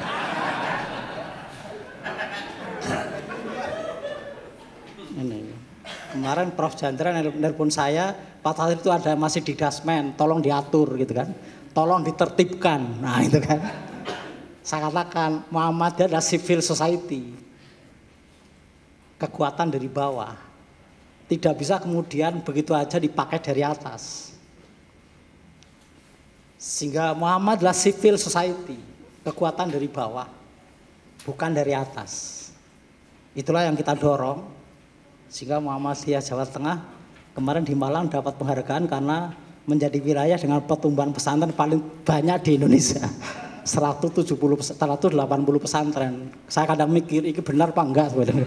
Ini. Kemarin Prof Chandra nelpon saya, Pak Tafsir itu ada masih di Dasmen, tolong diatur gitu kan. Tolong ditertibkan. Nah, itu kan. Saya katakan Muhammadiyah adalah civil society. Kekuatan dari bawah. Tidak bisa kemudian begitu aja dipakai dari atas. Sehingga Muhammad adalah civil society. Kekuatan dari bawah. Bukan dari atas. Itulah yang kita dorong. Sehingga Muhammadiyah Jawa Tengah kemarin di Malang dapat penghargaan karena menjadi wilayah dengan pertumbuhan pesantren paling banyak di Indonesia. 180 pesantren. Saya kadang mikir, ini benar apa enggak sebenarnya.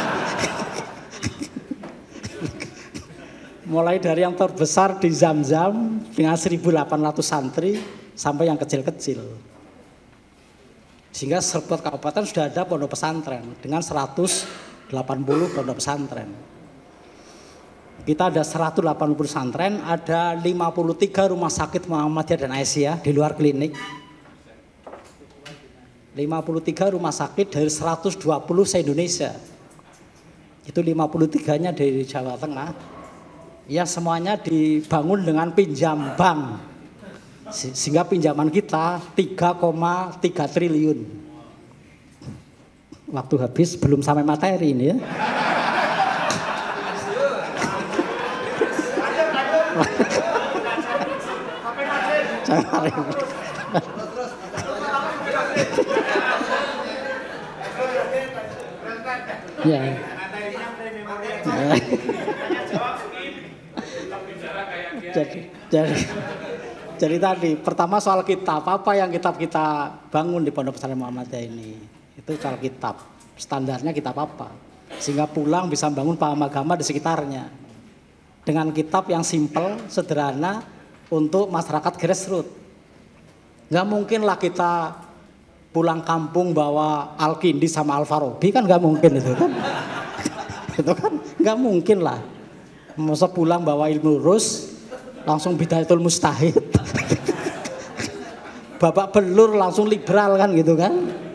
Mulai dari yang terbesar di Zam-Zam dengan 1.800 santri sampai yang kecil-kecil. Sehingga setiap kabupaten sudah ada pondok pesantren dengan 180 pondok pesantren. Kita ada 180 pesantren, ada 53 rumah sakit Muhammadiyah dan Aisyah di luar klinik. 53 rumah sakit dari 120 se-Indonesia. Itu 53-nya dari Jawa Tengah. Ya semuanya dibangun dengan pinjam bank. Sehingga pinjaman kita 3,3 triliun. Waktu habis belum sampai materi ini ya. Ya. Jadi tadi pertama soal kitab, apa yang kitab kita bangun di Pondok Pesantren Muhammadiyah ini? Itu soal kitab. Standarnya kitab apa? Sehingga pulang bisa bangun paham agama di sekitarnya. Dengan kitab yang simpel, sederhana untuk masyarakat grassroots. Nggak mungkin lah kita pulang kampung bawa Al-Kindi sama Al-Farabi, kan nggak mungkin itu kan. Itu kan nggak mungkin lah. Masa pulang bawa ilmu Rus, langsung Bidayatul Mustahid. Babak belur langsung liberal kan gitu kan.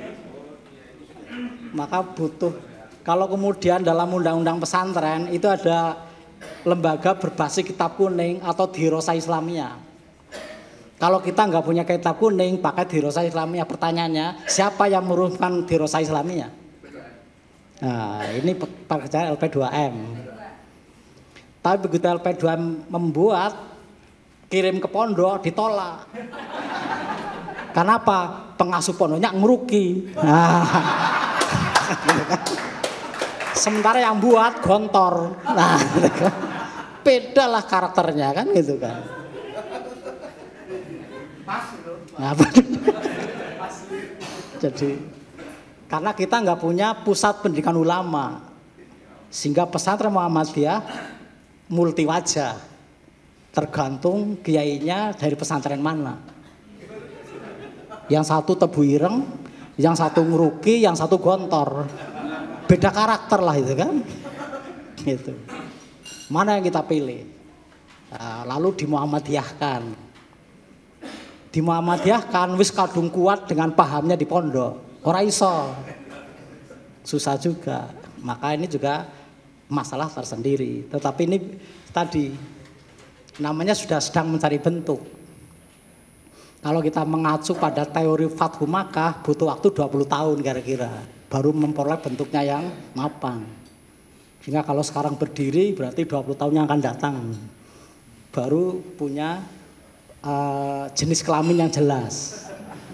Maka butuh, kalau kemudian dalam undang-undang pesantren itu ada lembaga berbasis kitab kuning atau dirosah Islamiyah. Kalau kita nggak punya kitab kuning, pakai dirosah Islamiyah. Pertanyaannya, siapa yang merumuskan dirosah Islamiyah? Nah, ini pekerjaan LP2M. Tapi begitu LP2M membuat, kirim ke pondok, ditolak. Kenapa? Pengasuh pondoknya ngeruki. Nah, sementara yang buat gontor. Nah, beda lah karakternya kan gitu kan. Nah, jadi karena kita nggak punya pusat pendidikan ulama, sehingga pesantren Muhammadiyah multi wajah, tergantung kiainya dari pesantren mana. Yang satu tebu ireng, yang satu ngeruki, yang satu gontor. Beda karakter lah itu kan. Gitu. Mana yang kita pilih? Nah, lalu dimuhammadiyahkan. Dimuhammadiyahkan wis kadung kuat dengan pahamnya di pondok. Ora iso. Susah juga. Maka ini juga masalah tersendiri. Tetapi ini tadi namanya sudah sedang mencari bentuk. Kalau kita mengacu pada teori Fathu Makkah butuh waktu 20 tahun kira-kira baru memperoleh bentuknya yang mapan. Sehingga kalau sekarang berdiri berarti 20 tahun yang akan datang baru punya jenis kelamin yang jelas.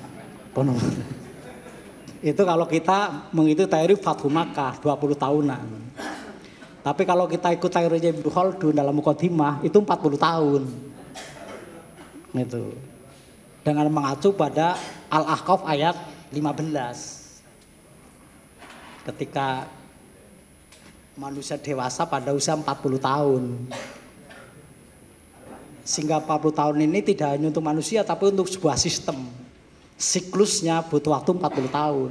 Itu kalau kita mengikuti teori Fathu Makkah 20 tahunan. Tapi kalau kita ikut teorinya Ibnu Khaldun dalam Muqaddimah itu 40 tahun. Gitu. Dengan mengacu pada Al-Ahqaf ayat 15. Ketika manusia dewasa pada usia 40 tahun. Sehingga 40 tahun ini tidak hanya untuk manusia tapi untuk sebuah sistem. Siklusnya butuh waktu 40 tahun.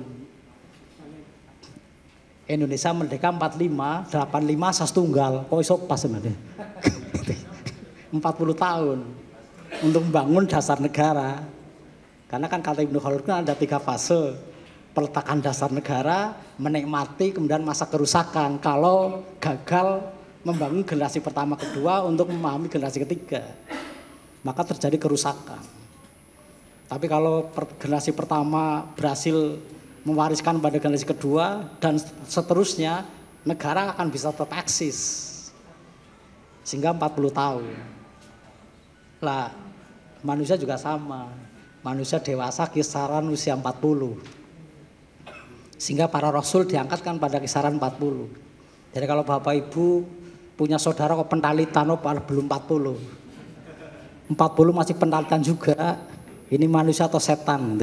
Indonesia merdeka 45, 85 Sastunggal. Kok iso pas sebenarnya? 40 tahun untuk membangun dasar negara. Karena kan kata Ibnu Khaldun ada 3 fase. Peletakan dasar negara, menikmati, kemudian masa kerusakan. Kalau gagal membangun generasi pertama kedua untuk memahami generasi ketiga, maka terjadi kerusakan. Tapi kalau generasi pertama berhasil mewariskan pada generasi kedua dan seterusnya, negara akan bisa tetap eksis. Sehingga 40 tahun. Lah, manusia juga sama. Manusia dewasa kisaran usia 40. Sehingga para rasul diangkatkan pada kisaran 40. Jadi kalau Bapak Ibu punya saudara kok pentalitan, oh belum 40. 40 masih pentalitan juga. Ini manusia atau setan?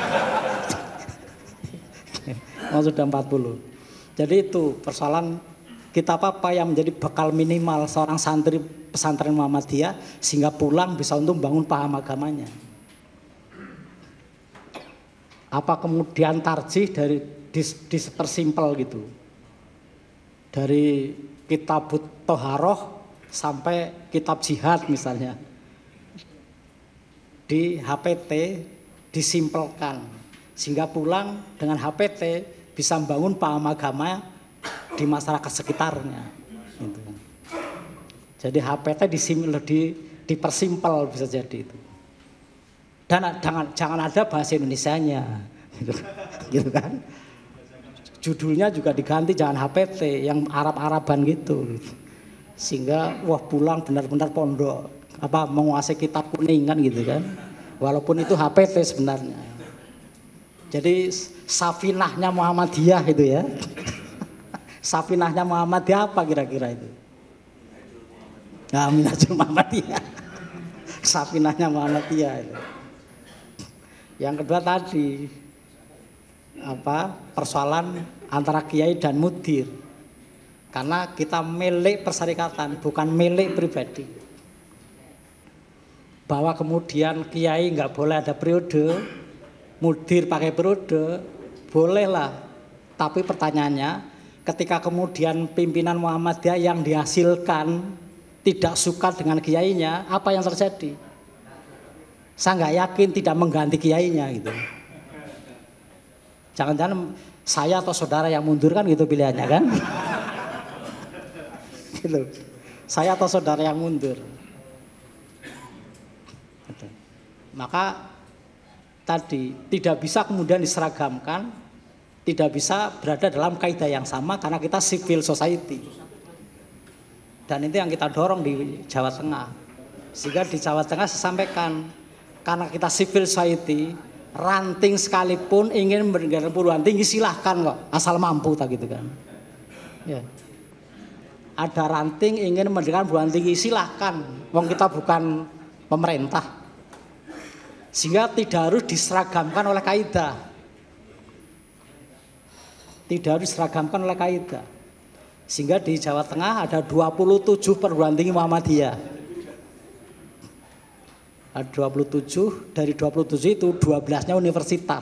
Oh, sudah 40. Jadi itu persoalan kitab apa yang menjadi bekal minimal seorang santri pesantren Muhammadiyah sehingga pulang bisa untuk membangun paham agamanya. Apa kemudian tarjih dari dipersimpel gitu. Dari kitab Toharoh sampai kitab jihad misalnya. Di HPT disimpelkan sehingga pulang dengan HPT bisa membangun paham agama di masyarakat sekitarnya. Gitu. Jadi HPT dipersimpel bisa jadi itu. Dan jangan ada bahasa Indonesianya, gitu kan? Judulnya juga diganti jangan HPT yang Arab-Araban gitu, sehingga wah pulang benar-benar pondok apa menguasai kitab kuning kan gitu kan? Walaupun itu HPT sebenarnya. Jadi safinahnya Muhammadiyah itu ya. Safinahnya Muhammadiyah apa kira-kira itu? Nah, Minhajul Muhammadiyah. Sapinahnya Muhammadiyah itu. Yang kedua tadi persoalan antara kiai dan mudir. Karena kita milik perserikatan, bukan milik pribadi. Bahwa kemudian kiai nggak boleh ada periode, mudir pakai periode, bolehlah. Tapi pertanyaannya, ketika kemudian pimpinan Muhammadiyah yang dihasilkan tidak suka dengan kiainya, apa yang terjadi? Saya nggak yakin tidak mengganti kiainya gitu. Jangan-jangan saya atau saudara yang mundur kan gitu pilihannya kan? Gitu. Saya atau saudara yang mundur. Gitu. Maka tadi tidak bisa kemudian diseragamkan, tidak bisa berada dalam kaidah yang sama karena kita civil society. Dan itu yang kita dorong di Jawa Tengah. Sehingga di Jawa Tengah saya sampaikan, karena kita civil society, ranting sekalipun ingin mendirikan perguruan tinggi silahkan kok, asal mampu tak gitu kan. Ya. Ada ranting ingin mendirikan perguruan tinggi silahkan, wong kita bukan pemerintah. Sehingga tidak harus diseragamkan oleh kaidah. Tidak harus diseragamkan oleh kaidah. Sehingga di Jawa Tengah ada 27 perguruan tinggi Muhammadiyah. Ada 27, dari 27 itu 12-nya universitas.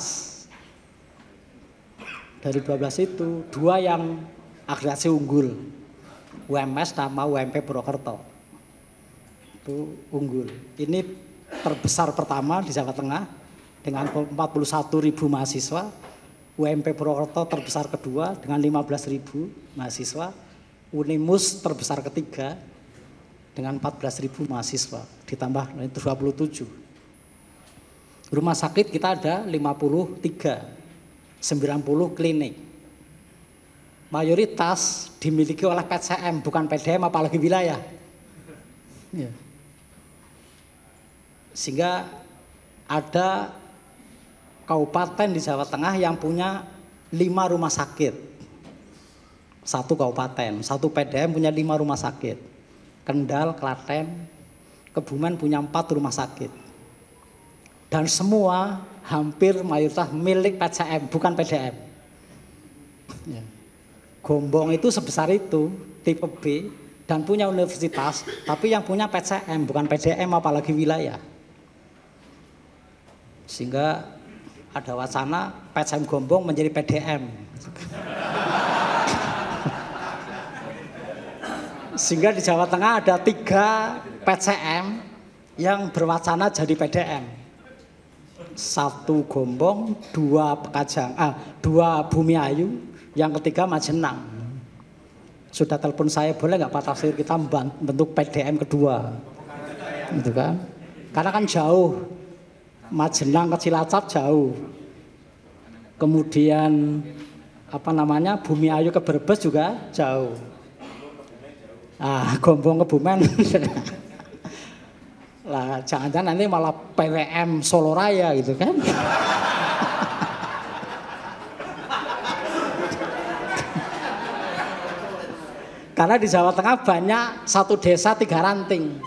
Dari 12 itu 2 yang akreditasi unggul. UMS sama UMP Purwokerto. Itu unggul. Ini terbesar pertama di Jawa Tengah dengan 41.000 mahasiswa. UMP Purwokerto terbesar kedua dengan 15.000 mahasiswa. Unimus terbesar ketiga dengan 14.000 mahasiswa, ditambah 27. Rumah sakit kita ada 53, 90 klinik. Mayoritas dimiliki oleh PCM, bukan PDM apalagi wilayah. Ya. Sehingga ada kabupaten di Jawa Tengah yang punya 5 rumah sakit. Satu kabupaten, satu PDM punya 5 rumah sakit. Kendal, Klaten, Kebumen punya 4 rumah sakit. Dan semua hampir mayoritas milik PCM, bukan PDM. Ya. Gombong itu sebesar itu, tipe B, dan punya universitas, tapi yang punya PCM, bukan PDM apalagi wilayah. Sehingga ada wacana PCM Gombong menjadi PDM. Sehingga di Jawa Tengah ada 3 PCM yang berwacana jadi PDM. 1 Gombong, 2 Pekajang, 2 Bumi Ayu, yang ketiga Majenang. Sudah telepon saya, boleh nggak Pak Tafsir kita membentuk PDM kedua, gitu kan? Karena kan jauh, Majenang ke Cilacap jauh. Kemudian Bumi Ayu ke Brebes juga jauh. Gombong Kebumen. Lah jangan-jangan nanti malah PWM Solo Raya gitu kan. Karena di Jawa Tengah banyak 1 desa 3 ranting.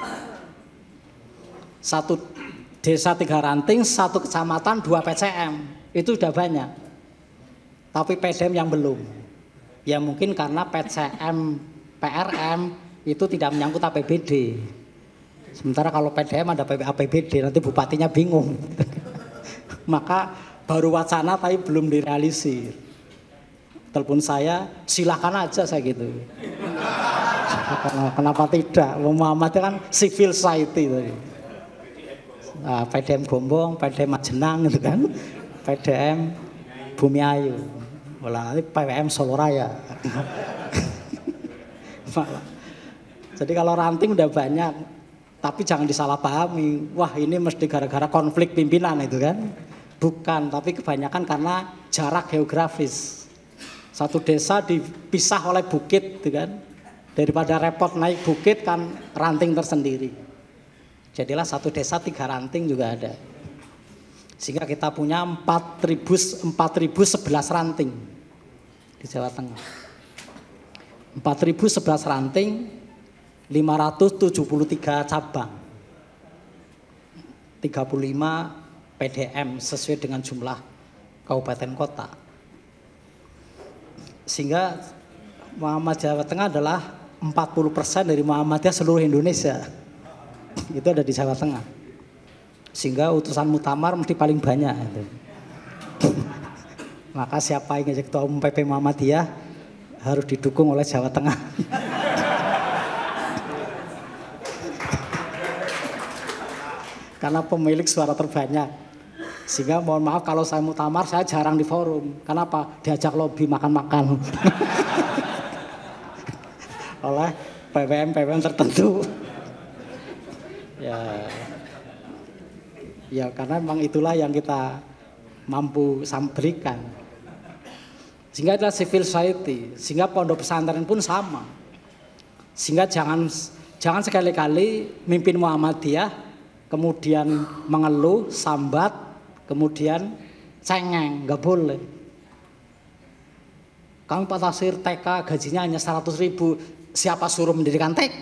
1 desa 3 ranting, 1 kecamatan 2 PCM. Itu sudah banyak. Tapi PDM yang belum. Ya mungkin karena PCM PRM itu tidak menyangkut APBD. Sementara kalau PDM ada APBD, nanti bupatinya bingung. Maka baru wacana tapi belum direalisir. Telepon saya, silakan aja saya gitu. Kenapa tidak? Muhammadiyah kan civil society tadi. PDM Gombong, PDM Majenang gitu kan. PDM Bumi Ayu. Nanti PWM Solo Raya. Jadi kalau ranting udah banyak, tapi jangan disalahpahami. Wah ini mesti gara-gara konflik pimpinan itu kan? Bukan, tapi kebanyakan karena jarak geografis. 1 desa dipisah oleh bukit, gitu kan? Daripada repot naik bukit kan ranting tersendiri. Jadilah 1 desa 3 ranting juga ada. Sehingga kita punya 4.011 ranting di Jawa Tengah. 4.011 ranting, 573 cabang. PDM sesuai dengan jumlah kabupaten kota. Sehingga Muhammadiyah Jawa Tengah adalah 40% dari Muhammadiyah seluruh Indonesia. Itu ada di Jawa Tengah. Sehingga utusan muktamar mesti paling banyak. Maka siapa yang jadi ketua umum PP Muhammadiyah harus didukung oleh Jawa Tengah. Karena pemilik suara terbanyak. Sehingga mohon maaf kalau saya muktamar saya jarang di forum. Kenapa? Diajak lobby makan-makan. Oleh PWM tertentu. Ya karena memang itulah yang kita mampu berikan. Sehingga adalah civil society, sehingga pondok pesantren pun sama. Sehingga jangan sekali-kali mimpin Muhammadiyah kemudian mengeluh, sambat, kemudian cengeng, nggak boleh. Kami Pak Tasir TK gajinya hanya 100.000, siapa suruh mendirikan TK?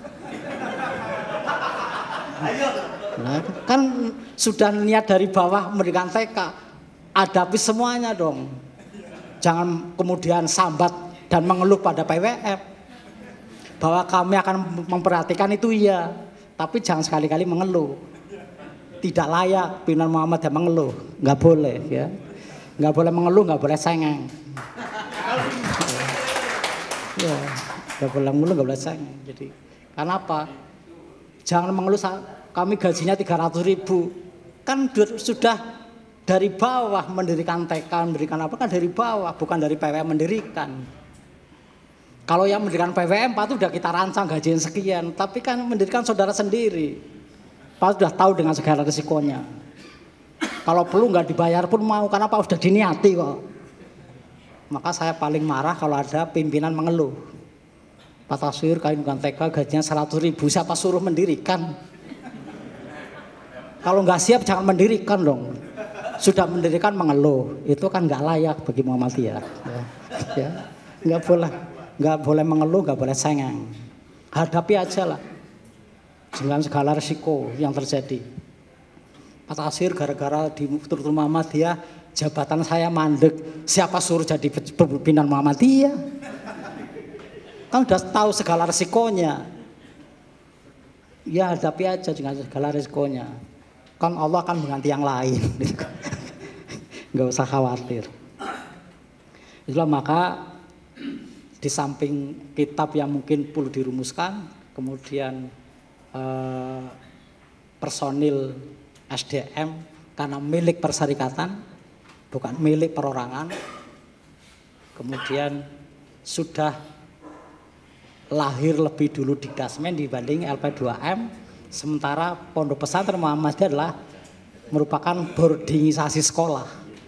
Nah, kan sudah niat dari bawah mendirikan TK, hadapi semuanya dong. Jangan kemudian sambat dan mengeluh pada PWF. Bahwa kami akan memperhatikan itu iya, tapi jangan sekali-kali mengeluh. Tidak layak pimpinan Muhammadiyah mengeluh, nggak boleh ya. Nggak boleh mengeluh, nggak boleh cengeng. Ya, nggak boleh mengeluh, nggak boleh cengeng. Jadi, karena apa? Jangan mengeluh, kami gajinya 300.000. Kan sudah dari bawah mendirikan TK, mendirikan apa kan dari bawah, bukan dari PWM mendirikan. Kalau yang mendirikan PWM, Pak itu udah kita rancang gajian sekian, tapi kan mendirikan saudara sendiri. Pak sudah tahu dengan segala risikonya. Kalau perlu nggak dibayar pun mau, karena Pak sudah diniati kok. Maka saya paling marah kalau ada pimpinan mengeluh. Pak Tasir kain bukan TK gajinya 100.000, siapa suruh mendirikan? Kalau nggak siap jangan mendirikan dong. Sudah mendirikan mengeluh, itu kan nggak layak bagi Muhammadiyah. Ya, nggak boleh mengeluh, nggak boleh cengeng. Hadapi aja lah dengan segala risiko yang terjadi. Pak Tasir gara-gara di struktur Muhammadiyah jabatan saya mandek, siapa suruh jadi pimpinan Muhammadiyah? Kan udah tahu segala risikonya. Ya hadapi aja dengan segala risikonya. Kan Allah akan mengganti yang lain. Nggak usah khawatir. Itulah maka di samping kitab yang mungkin perlu dirumuskan, kemudian personil SDM karena milik perserikatan, bukan milik perorangan. Kemudian sudah lahir lebih dulu di Dasmen dibanding LP2M. Sementara Pondok Pesantren Muhammadiyah adalah merupakan boardingisasi sekolah.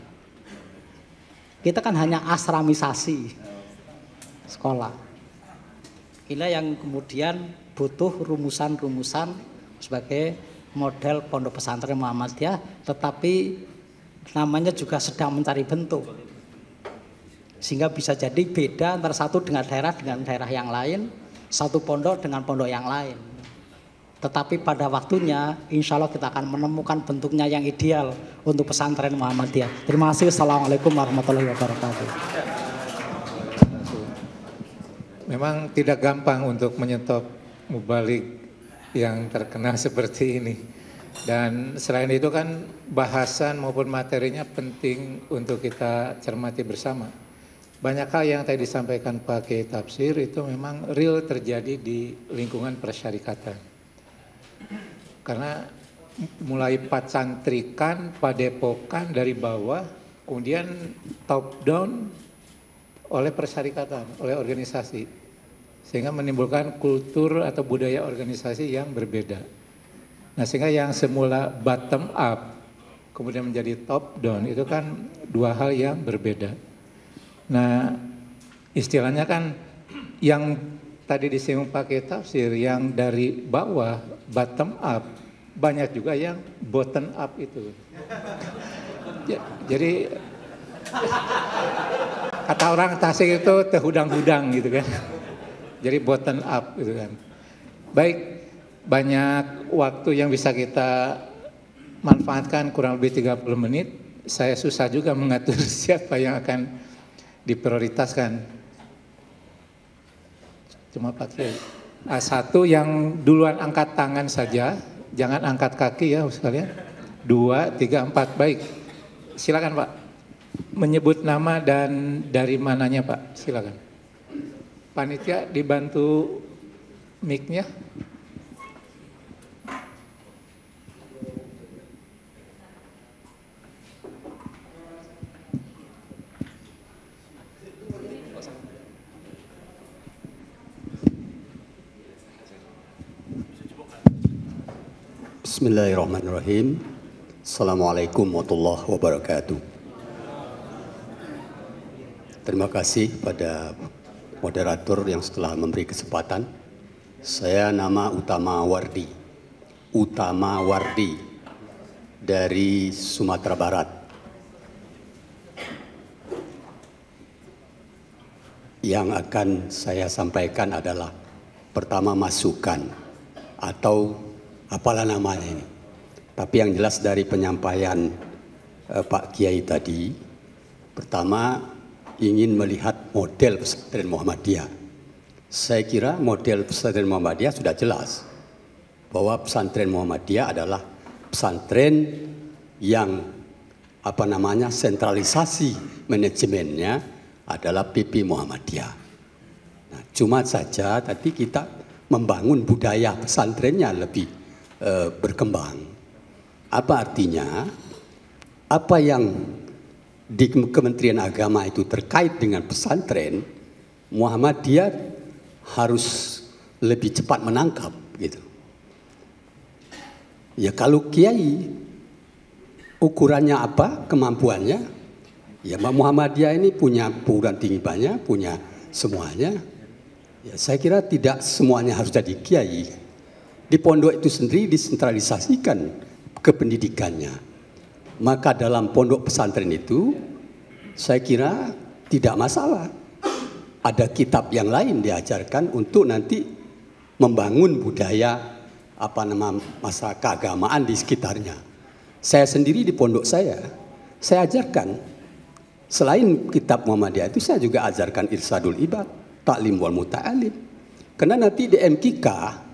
Kita kan hanya asramisasi sekolah. Inilah yang kemudian butuh rumusan-rumusan sebagai model Pondok Pesantren Muhammadiyah, tetapi namanya juga sedang mencari bentuk. Sehingga bisa jadi beda antara satu dengan daerah yang lain, satu pondok dengan pondok yang lain. Tetapi pada waktunya insya Allah kita akan menemukan bentuknya yang ideal untuk pesantren Muhammadiyah. Terima kasih. Assalamualaikum warahmatullahi wabarakatuh. Memang tidak gampang untuk menyetop mubalik yang terkena seperti ini. Dan selain itu kan bahasan maupun materinya penting untuk kita cermati bersama. Banyak hal yang tadi disampaikan Pak Kiai Tafsir itu memang real terjadi di lingkungan persyarikatan. Karena mulai pacantrikan, padepokan dari bawah, kemudian top down oleh persyarikatan, oleh organisasi. Sehingga menimbulkan kultur atau budaya organisasi yang berbeda. Nah sehingga yang semula bottom up, kemudian menjadi top down, itu kan dua hal yang berbeda. Nah istilahnya kan yang tadi disinggung Pak Kiai Tafsir, yang dari bawah bottom up, banyak juga yang bottom up itu. Jadi kata orang Tasik itu tehudang-hudang gitu kan. Jadi bottom up gitu kan. Baik, banyak waktu yang bisa kita manfaatkan kurang lebih 30 menit. Saya susah juga mengatur siapa yang akan diprioritaskan. Cuma Pak Kiai. Satu yang duluan angkat tangan saja, jangan angkat kaki ya sekalian. 2, 3, 4, baik. Silakan Pak. Menyebut nama dan dari mananya Pak, silakan. Panitia dibantu mic-nya. Bismillahirrahmanirrahim. Assalamualaikum warahmatullahi wabarakatuh. Terima kasih pada moderator yang setelah memberi kesempatan. Saya nama Utama Wardi. Utama Wardi dari Sumatera Barat. Yang akan saya sampaikan adalah pertama masukan atau apalah namanya ini. Tapi yang jelas dari penyampaian Pak Kiai tadi, pertama ingin melihat model pesantren Muhammadiyah. Saya kira model pesantren Muhammadiyah sudah jelas bahwa pesantren Muhammadiyah adalah pesantren yang sentralisasi manajemennya adalah PP Muhammadiyah. Nah, cuma saja tadi kita membangun budaya pesantrennya lebih berkembang. Apa artinya? Apa yang di Kementerian Agama itu terkait dengan pesantren, Muhammadiyah harus lebih cepat menangkap gitu. Ya kalau kiai ukurannya apa, kemampuannya, ya Muhammadiyah ini punya perguruan tinggi banyak, punya semuanya. Ya saya kira tidak semuanya harus jadi kiai. Di pondok itu sendiri disentralisasikan kependidikannya. Maka dalam pondok pesantren itu saya kira tidak masalah. Ada kitab yang lain diajarkan untuk nanti membangun budaya masa keagamaan di sekitarnya. Saya sendiri di pondok saya ajarkan selain kitab Muhammadiyah itu saya juga ajarkan Irsadul Ibad, Ta'lim wal Muta'alim. Karena nanti di MKK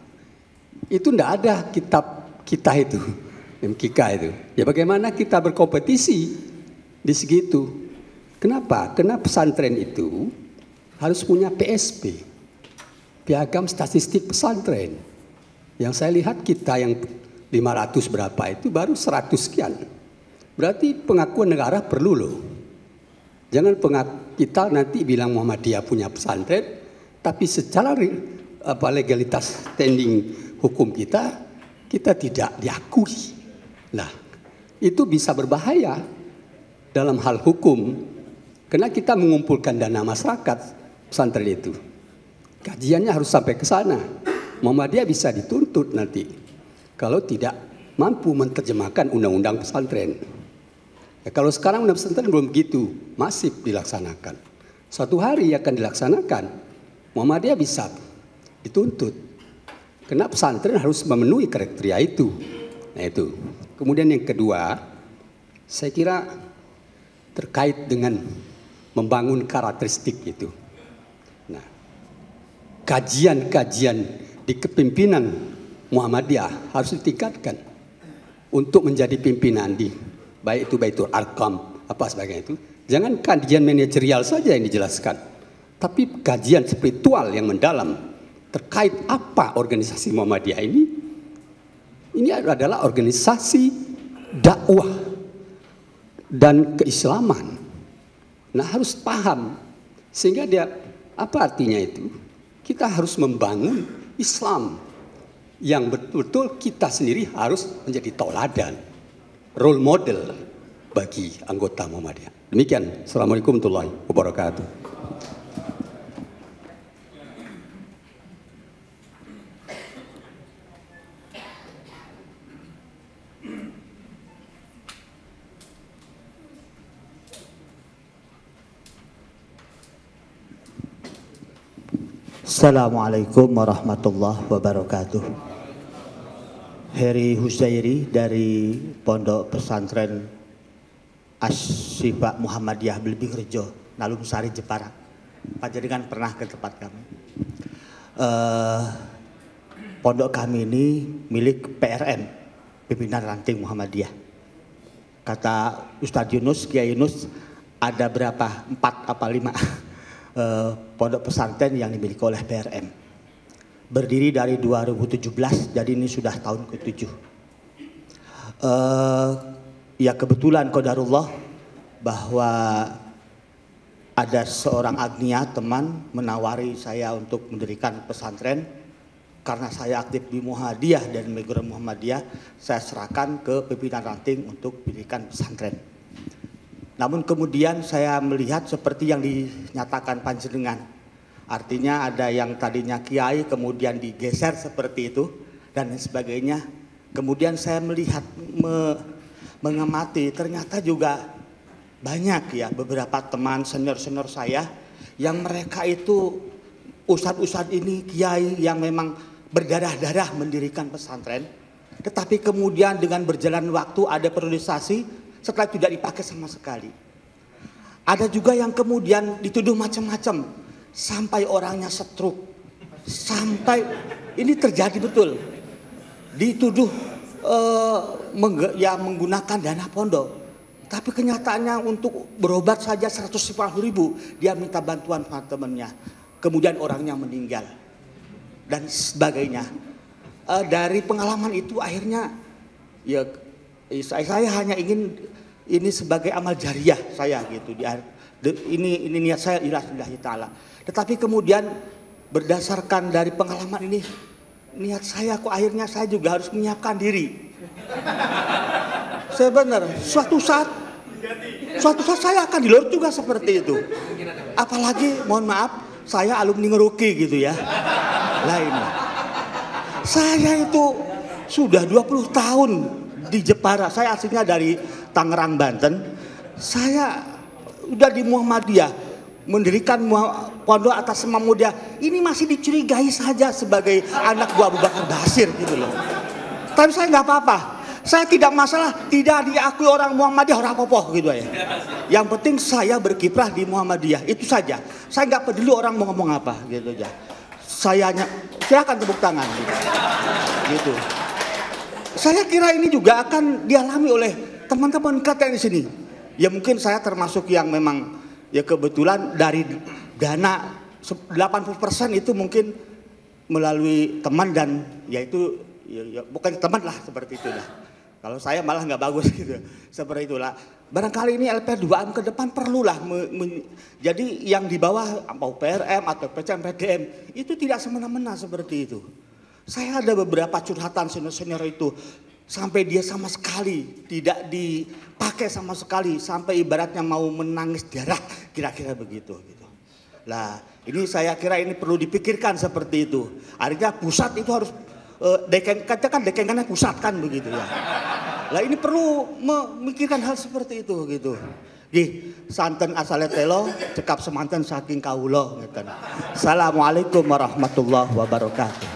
itu tidak ada kitab kita itu. MKK itu. Ya bagaimana kita berkompetisi di segitu. Kenapa? Karena pesantren itu harus punya PSP. Piagam Statistik Pesantren. Yang saya lihat kita yang 500 berapa itu baru 100 sekian. Berarti pengakuan negara perlu loh. Jangan kita nanti bilang Muhammadiyah punya pesantren, tapi secara legalitas standing hukum kita tidak diakui. Nah, itu bisa berbahaya dalam hal hukum karena kita mengumpulkan dana masyarakat pesantren itu. Kajiannya harus sampai ke sana. Muhammadiyah bisa dituntut nanti kalau tidak mampu menerjemahkan undang-undang pesantren. Ya, kalau sekarang undang pesantren belum begitu masif dilaksanakan. Suatu hari akan dilaksanakan. Muhammadiyah bisa dituntut. Karena pesantren harus memenuhi kriteria itu. Nah itu. Kemudian yang kedua, saya kira terkait dengan membangun karakteristik itu. Nah, kajian-kajian di kepimpinan Muhammadiyah harus ditingkatkan untuk menjadi pimpinan di baik itu Baitul Arqam apa sebagainya itu. Jangan kajian manajerial saja yang dijelaskan, tapi kajian spiritual yang mendalam terkait apa organisasi Muhammadiyah ini. Ini adalah organisasi dakwah dan keislaman. Nah harus paham sehingga dia apa artinya itu? Kita harus membangun Islam yang betul-betul kita sendiri harus menjadi tauladan, role model bagi anggota Muhammadiyah. Demikian. Assalamualaikum warahmatullahi wabarakatuh. Assalamualaikum warahmatullahi wabarakatuh. Heri Husairi dari Pondok Pesantren Asy-Syifa Muhammadiyah Blimbing Rejo, Nalum Sari, Jepara. Panjenengan pernah ke tempat kami. Pondok kami ini milik PRM, Pimpinan Ranting Muhammadiyah. Kata Ustadz Yunus, Kiai Yunus, ada berapa? 4 apa 5 pondok pesantren yang dimiliki oleh PRM. Berdiri dari 2017, jadi ini sudah tahun ke-7. Ya kebetulan qadarullah bahwa ada seorang agnia teman menawari saya untuk mendirikan pesantren. Karena saya aktif di Muhammadiyah dan Meguran Muhammadiyah, saya serahkan ke pimpinan ranting untuk mendirikan pesantren. Namun kemudian saya melihat seperti yang dinyatakan panjenengan. Artinya ada yang tadinya kiai kemudian digeser seperti itu dan lain sebagainya. Kemudian saya melihat mengamati ternyata juga banyak ya beberapa teman senior-senior saya yang mereka itu ustadz-ustadz ini kiai yang memang berdarah-darah mendirikan pesantren. Tetapi kemudian dengan berjalan waktu ada periodisasi setelah tidak dipakai sama sekali. Ada juga yang kemudian dituduh macam-macam. Sampai orangnya stroke, sampai ini terjadi betul, dituduh menggunakan dana pondok, tapi kenyataannya untuk berobat saja 150.000 dia minta bantuan sama temannya, kemudian orangnya meninggal dan sebagainya. Dari pengalaman itu akhirnya ya saya hanya ingin ini sebagai amal jariah saya gitu, ini niat saya lillahi ta'ala. Tetapi kemudian berdasarkan dari pengalaman ini, niat saya kok akhirnya saya juga harus menyiapkan diri. Saya benar, suatu saat saya akan di luar juga seperti itu. Apalagi mohon maaf, saya alumni ngeruki gitu ya. Lainnya. Saya itu sudah 20 tahun di Jepara. Saya aslinya dari Tangerang, Banten. Saya udah di Muhammadiyah. Mendirikan pondok atas nama muda ini masih dicurigai saja sebagai anak buah Abu Bakar Basir gitu loh. Tapi saya nggak apa-apa, saya tidak masalah tidak diakui orang Muhammadiyah orang apa-apa gitu ya. Yang penting saya berkiprah di Muhammadiyah itu saja. Saya nggak peduli orang mau ngomong apa gitu aja. Saya silakan tepuk tangan gitu. Saya kira ini juga akan dialami oleh teman-teman kita di sini. Ya mungkin saya termasuk yang memang ya kebetulan dari dana 80% itu mungkin melalui teman dan yaitu ya bukan teman lah seperti itu lah. Kalau saya malah nggak bagus gitu seperti itulah. Barangkali ini LP2M ke depan perlulah jadi yang di bawah mau PRM atau PCM PDM itu tidak semena-mena seperti itu. Saya ada beberapa curhatan senior-senior itu sampai dia sama sekali tidak dipakai sama sekali sampai ibaratnya mau menangis darah kira-kira begitu gitu. Lah ini saya kira ini perlu dipikirkan seperti itu. Artinya pusat itu harus katakan dekengannya pusat kan begitu ya. Lah ini perlu memikirkan hal seperti itu gitu. Nggih, santen asale telo cekap semanten saking kawula ngeten. Assalamualaikum warahmatullahi wabarakatuh.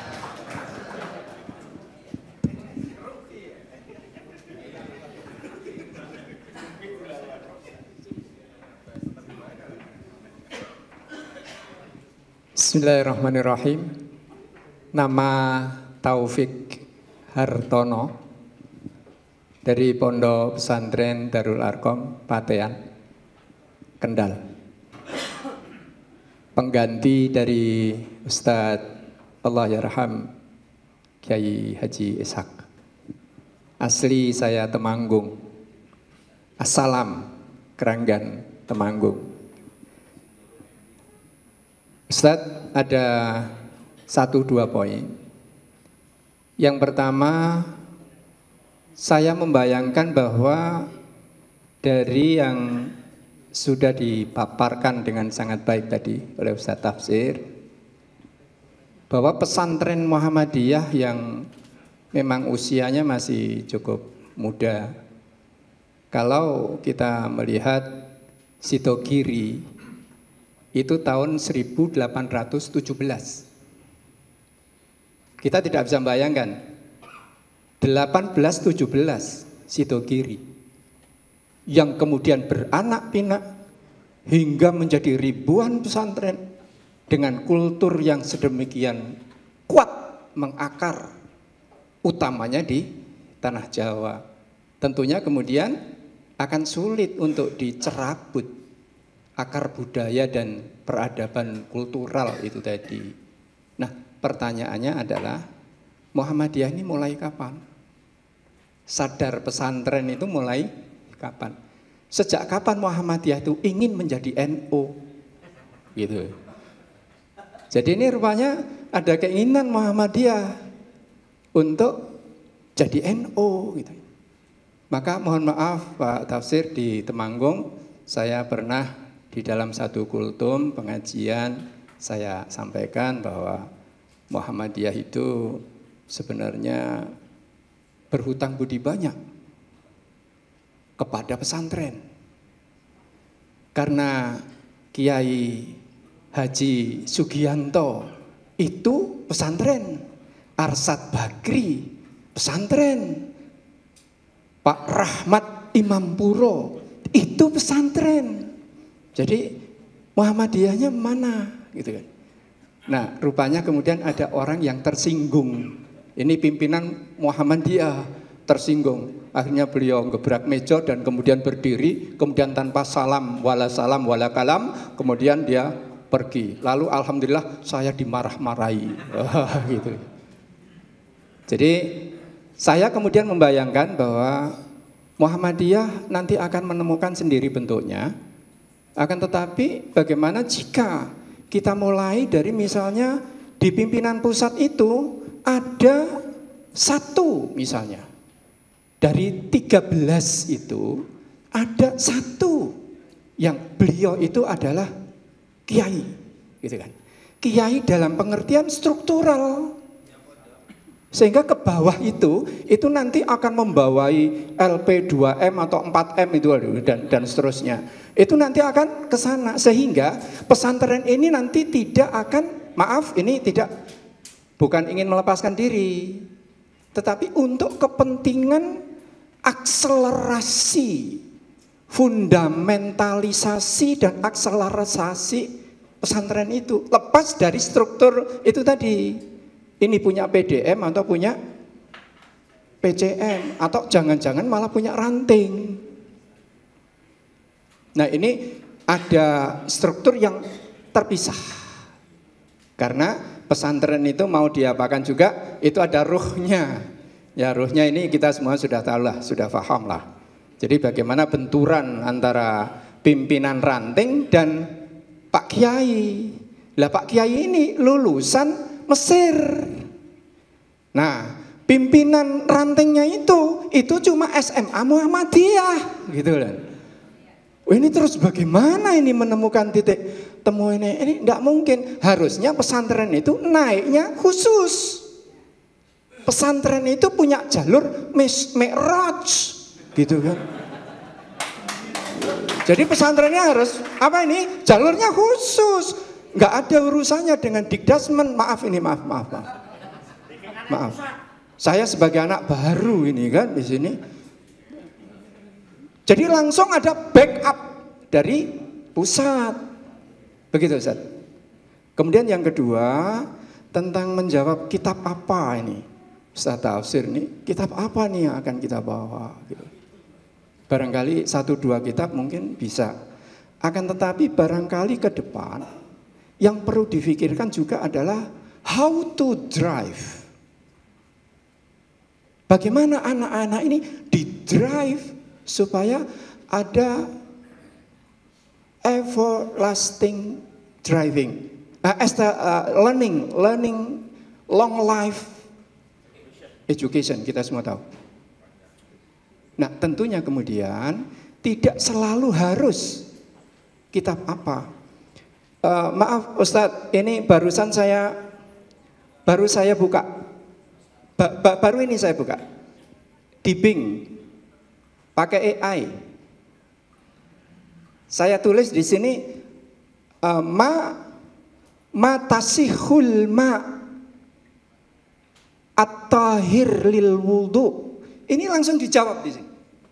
Bismillahirrahmanirrahim. Nama Taufik Hartono dari Pondok Pesantren Darul Arkom, Patean, Kendal. Pengganti dari Ustadz Allah Yarham Kiai Haji Ishak. Asli saya Temanggung. Assalam Keranggan Temanggung. Ustadz ada 1-2 poin. Yang pertama, saya membayangkan bahwa dari yang sudah dipaparkan dengan sangat baik tadi oleh Ustadz Tafsir, bahwa pesantren Muhammadiyah yang memang usianya masih cukup muda. Kalau kita melihat Sitogiri itu tahun 1817. Kita tidak bisa membayangkan 1817 Sidogiri, yang kemudian beranak pinak hingga menjadi ribuan pesantren dengan kultur yang sedemikian kuat mengakar, utamanya di tanah Jawa. Tentunya kemudian akan sulit untuk dicerabut akar budaya dan peradaban kultural itu tadi. Nah, pertanyaannya adalah Muhammadiyah ini mulai kapan? Sadar pesantren itu mulai kapan? Sejak kapan Muhammadiyah itu ingin menjadi NU? Gitu. Jadi ini rupanya ada keinginan Muhammadiyah untuk jadi NU gitu. Maka mohon maaf Pak Tafsir, di Temanggung saya pernah di dalam satu kultum pengajian saya sampaikan bahwa Muhammadiyah itu sebenarnya berhutang budi banyak kepada pesantren. Karena Kiai Haji Sugianto itu pesantren, Arsad Bakri pesantren, Pak Rahmat Imam Puro itu pesantren. Jadi Muhammadiyahnya mana gitu kan. Nah, rupanya kemudian ada orang yang tersinggung. Ini pimpinan Muhammadiyah tersinggung. Akhirnya beliau gebrak meja dan kemudian berdiri, kemudian tanpa salam wala kalam, kemudian dia pergi. Lalu alhamdulillah saya dimarah-marahi. Gitu. Jadi saya kemudian membayangkan bahwa Muhammadiyah nanti akan menemukan sendiri bentuknya. Akan tetapi bagaimana jika kita mulai dari misalnya di pimpinan pusat itu ada satu misalnya. Dari 13 itu ada satu yang beliau itu adalah kiai, gitu kan. Kiai dalam pengertian struktural. Sehingga ke bawah itu nanti akan membawai LP2M atau 4M itu dan seterusnya. Itu nanti akan ke sana sehingga pesantren ini nanti tidak akan, maaf ini tidak, bukan ingin melepaskan diri, tetapi untuk kepentingan akselerasi, fundamentalisasi dan akselerasi pesantren itu lepas dari struktur itu tadi. Ini punya PDM atau punya PCM atau jangan-jangan malah punya ranting. Nah, ini ada struktur yang terpisah. Karena pesantren itu mau diapakan juga, itu ada ruhnya. Ya, ruhnya ini kita semua sudah tahu lah, sudah paham lah. Jadi bagaimana benturan antara pimpinan ranting dan Pak Kiai. Lah Pak Kiai ini lulusan Mesir. Nah, pimpinan rantingnya itu cuma SMA Muhammadiyah, gitu kan. Ini terus bagaimana ini menemukan titik temu ini? Ini tidak mungkin. Harusnya pesantren itu naiknya khusus. Pesantren itu punya jalur mi'raj, gitu kan. Jadi pesantrennya harus apa ini? Jalurnya khusus. Nggak ada urusannya dengan dikdasmen. Maaf. Saya sebagai anak baru ini kan di sini. Jadi langsung ada backup dari pusat. Begitu Ustaz. Kemudian yang kedua tentang menjawab kitab apa ini. Ustaz Tafsir ini kitab apa nih yang akan kita bawa gitu. Barangkali 1-2 kitab mungkin bisa. Akan tetapi barangkali ke depan yang perlu difikirkan juga adalah how to drive. Bagaimana anak-anak ini di-drive supaya ada everlasting driving, learning, long life education, kita semua tahu. Nah, tentunya kemudian tidak selalu harus kitab apa. Maaf Ustadz, ini baru saya buka, baru ini saya buka di Bing pakai AI. Saya tulis di sini ma tasihul ma at-tahir lil wudu. Ini langsung dijawab di sini.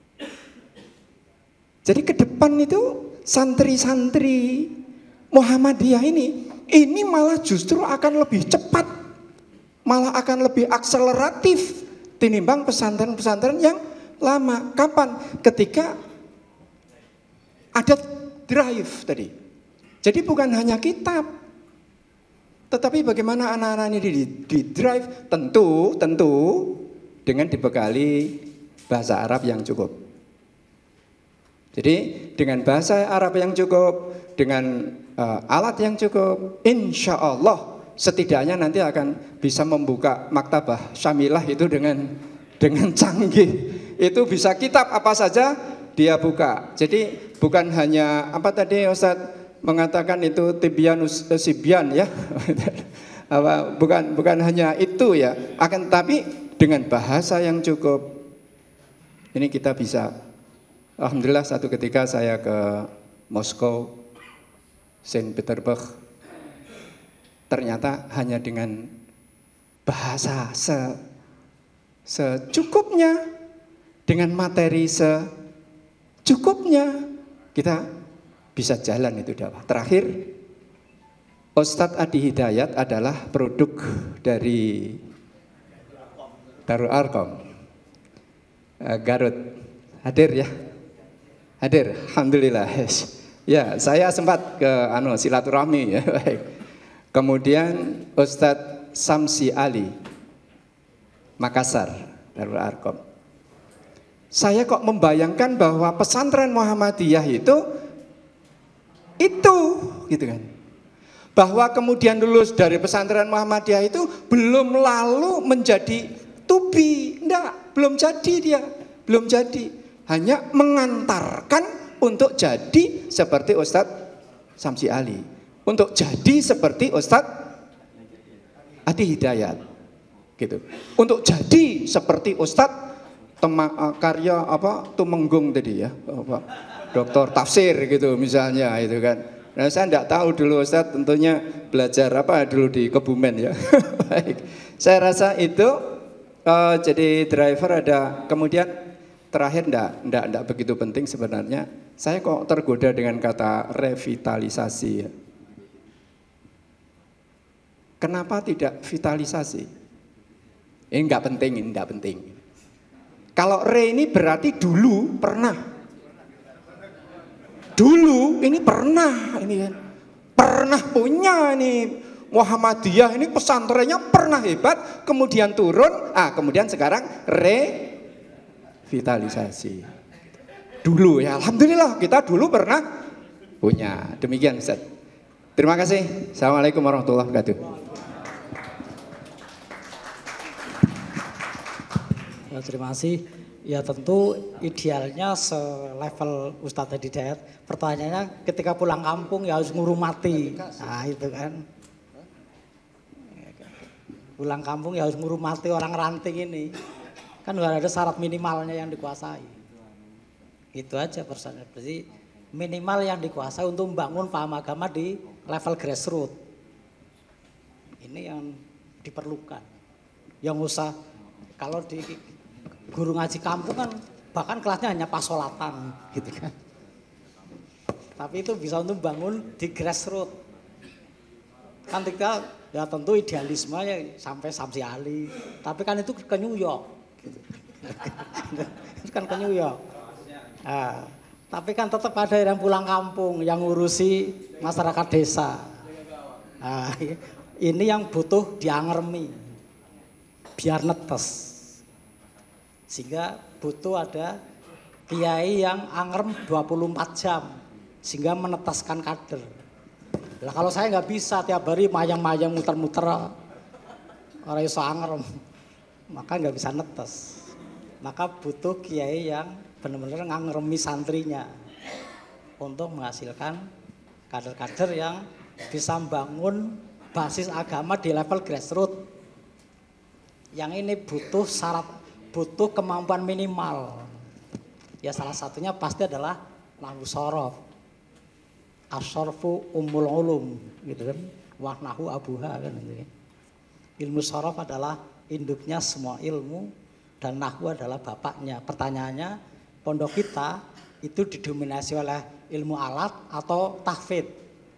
Jadi ke depan itu santri-santri Muhammadiyah ini malah justru akan lebih cepat, malah akan lebih akseleratif tinimbang pesantren-pesantren yang lama. Kapan? Ketika ada drive tadi. Jadi bukan hanya kitab, tetapi bagaimana anak-anak ini di drive, tentu dengan dibekali bahasa Arab yang cukup. Jadi dengan bahasa Arab yang cukup, dengan alat yang cukup, insya Allah setidaknya nanti akan bisa membuka maktabah syamilah itu dengan canggih. Itu bisa kitab apa saja dia buka. Jadi bukan hanya apa tadi Ustadz mengatakan itu tibyanus sibyan ya. bukan hanya itu ya, akan tapi dengan bahasa yang cukup. Ini kita bisa. Alhamdulillah satu ketika saya ke Moskow, Saint Petersburg, ternyata hanya dengan bahasa secukupnya, dengan materi secukupnya, kita bisa jalan itu dakwah. Terakhir, Ustadz Adi Hidayat adalah produk dari Darul Arqam, Garut. Hadir ya? Hadir, alhamdulillah. Ya, saya sempat ke silaturahmi ya. Baik. Kemudian Ustadz Samsi Ali, Makassar, Darul Arqam. Saya kok membayangkan bahwa pesantren Muhammadiyah itu gitu kan. Bahwa kemudian lulus dari pesantren Muhammadiyah itu belum lalu menjadi tubi. Enggak, belum jadi dia. Belum jadi. Hanya mengantarkan untuk jadi seperti Ustadz Samsi Ali. Untuk jadi seperti Ustadz Adi Hidayat. Gitu. Untuk jadi seperti Ustadz karya Tumenggung tadi ya. Doktor tafsir gitu misalnya itu kan. Nah saya tidak tahu dulu Ustadz tentunya belajar apa dulu di Kebumen ya. Baik. Saya rasa itu jadi driver ada. Kemudian terakhir enggak begitu penting sebenarnya. Saya kok tergoda dengan kata revitalisasi ya. Kenapa tidak vitalisasi? Ini enggak penting. Kalau ini berarti dulu pernah. Dulu ini pernah ini kan. Pernah punya ini Muhammadiyah ini pesantrennya pernah hebat, kemudian turun, kemudian sekarang revitalisasi. Dulu ya, alhamdulillah kita dulu pernah punya. Demikian Ustaz. Terima kasih. Assalamualaikum warahmatullahi wabarakatuh. Ya, terima kasih. Ya tentu idealnya selevel Ustadz Adi Hidayat. Pertanyaannya ketika pulang kampung ya harus ngurumati. Nah itu kan. Pulang kampung ya harus ngurumati orang ranting ini. Kan harus ada syarat minimalnya yang dikuasai. Itu aja persoalannya. Berarti minimal yang dikuasai untuk membangun paham agama di level grassroots. Ini yang diperlukan. Yang usah kalau di guru ngaji kampung kan bahkan kelasnya hanya pasolatan gitu kan. Tapi itu bisa untuk bangun di grassroots. Kan kita ya tentu idealismenya sampai Samsi Ali. Tapi kan itu ke New York. Gitu. Itu kan ke New York. Nah, tapi kan tetap ada yang pulang kampung yang ngurusi masyarakat desa. Nah, ini yang butuh diangermi biar netes. Sehingga butuh ada kiai yang angerem 24 jam sehingga menetaskan kader. Lah kalau saya nggak bisa tiap hari mayang-mayang muter-muter orang iso angerem, maka nggak bisa netes. Maka butuh kiai yang benar-benar ngangeremi santrinya untuk menghasilkan kader-kader yang bisa membangun basis agama di level grassroots. Yang ini butuh butuh kemampuan minimal. Ya salah satunya pasti adalah nahwu shorof. Asyarfu ummul ulum gitu kan. Wa nahwu abuha kan gitu. Ilmu shorof adalah induknya semua ilmu dan nahwu adalah bapaknya. Pertanyaannya, pondok kita itu didominasi oleh ilmu alat atau tahfidz?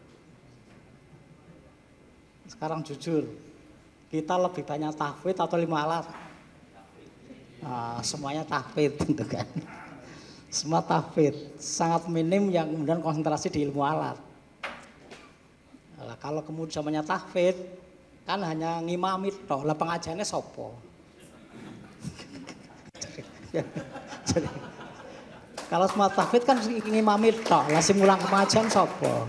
Sekarang jujur, kita lebih banyak tahfidz atau ilmu alat? Nah, semuanya tahfidz gitu kan. Semua tahfidz, sangat minim yang kemudian konsentrasi di ilmu alat. Nah, kalau kemudian zamannya tahfidz kan hanya ngimami toh, lah pengajiannya sopo. Jadi, kalau semua tahfidz kan ngimami toh, lah sing mulang pengajian sopo.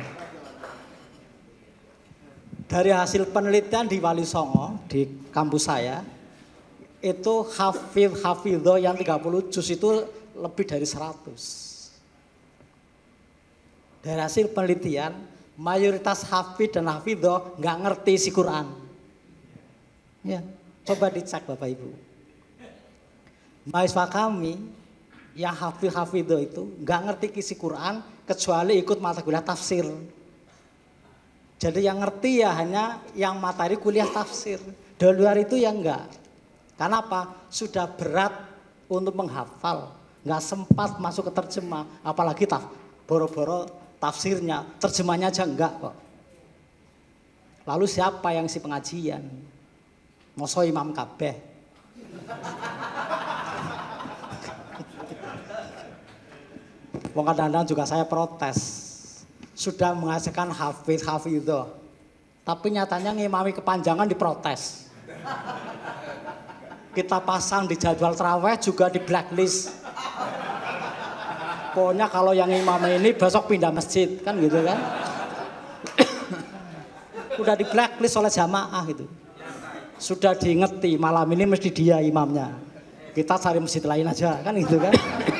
Dari hasil penelitian di Wali Songo di kampus saya itu hafidho yang 30 juz itu lebih dari 100. Dari hasil penelitian mayoritas hafidh dan hafidho nggak ngerti isi Quran. Ya, coba dicek Bapak Ibu. Mahasiswa kami yang hafidho itu nggak ngerti isi Quran kecuali ikut mata kuliah tafsir. Jadi yang ngerti ya hanya yang materi kuliah tafsir. Dari luar itu ya enggak. Karena apa? Sudah berat untuk menghafal, nggak sempat masuk ke terjemah, apalagi boro-boro tafsirnya, terjemahnya aja enggak kok. Lalu siapa yang isi pengajian? Moso imam kabeh. Wong kadang-kadang juga saya protes. Sudah menghasilkan hafidho, tapi nyatanya ngimami kepanjangan diprotes. Kita pasang di jadwal tarawih juga di blacklist. Pokoknya kalau yang imam ini besok pindah masjid, kan gitu kan. Udah di blacklist oleh jamaah itu. Sudah diingeti malam ini mesti dia imamnya. Kita cari masjid lain aja, kan gitu kan.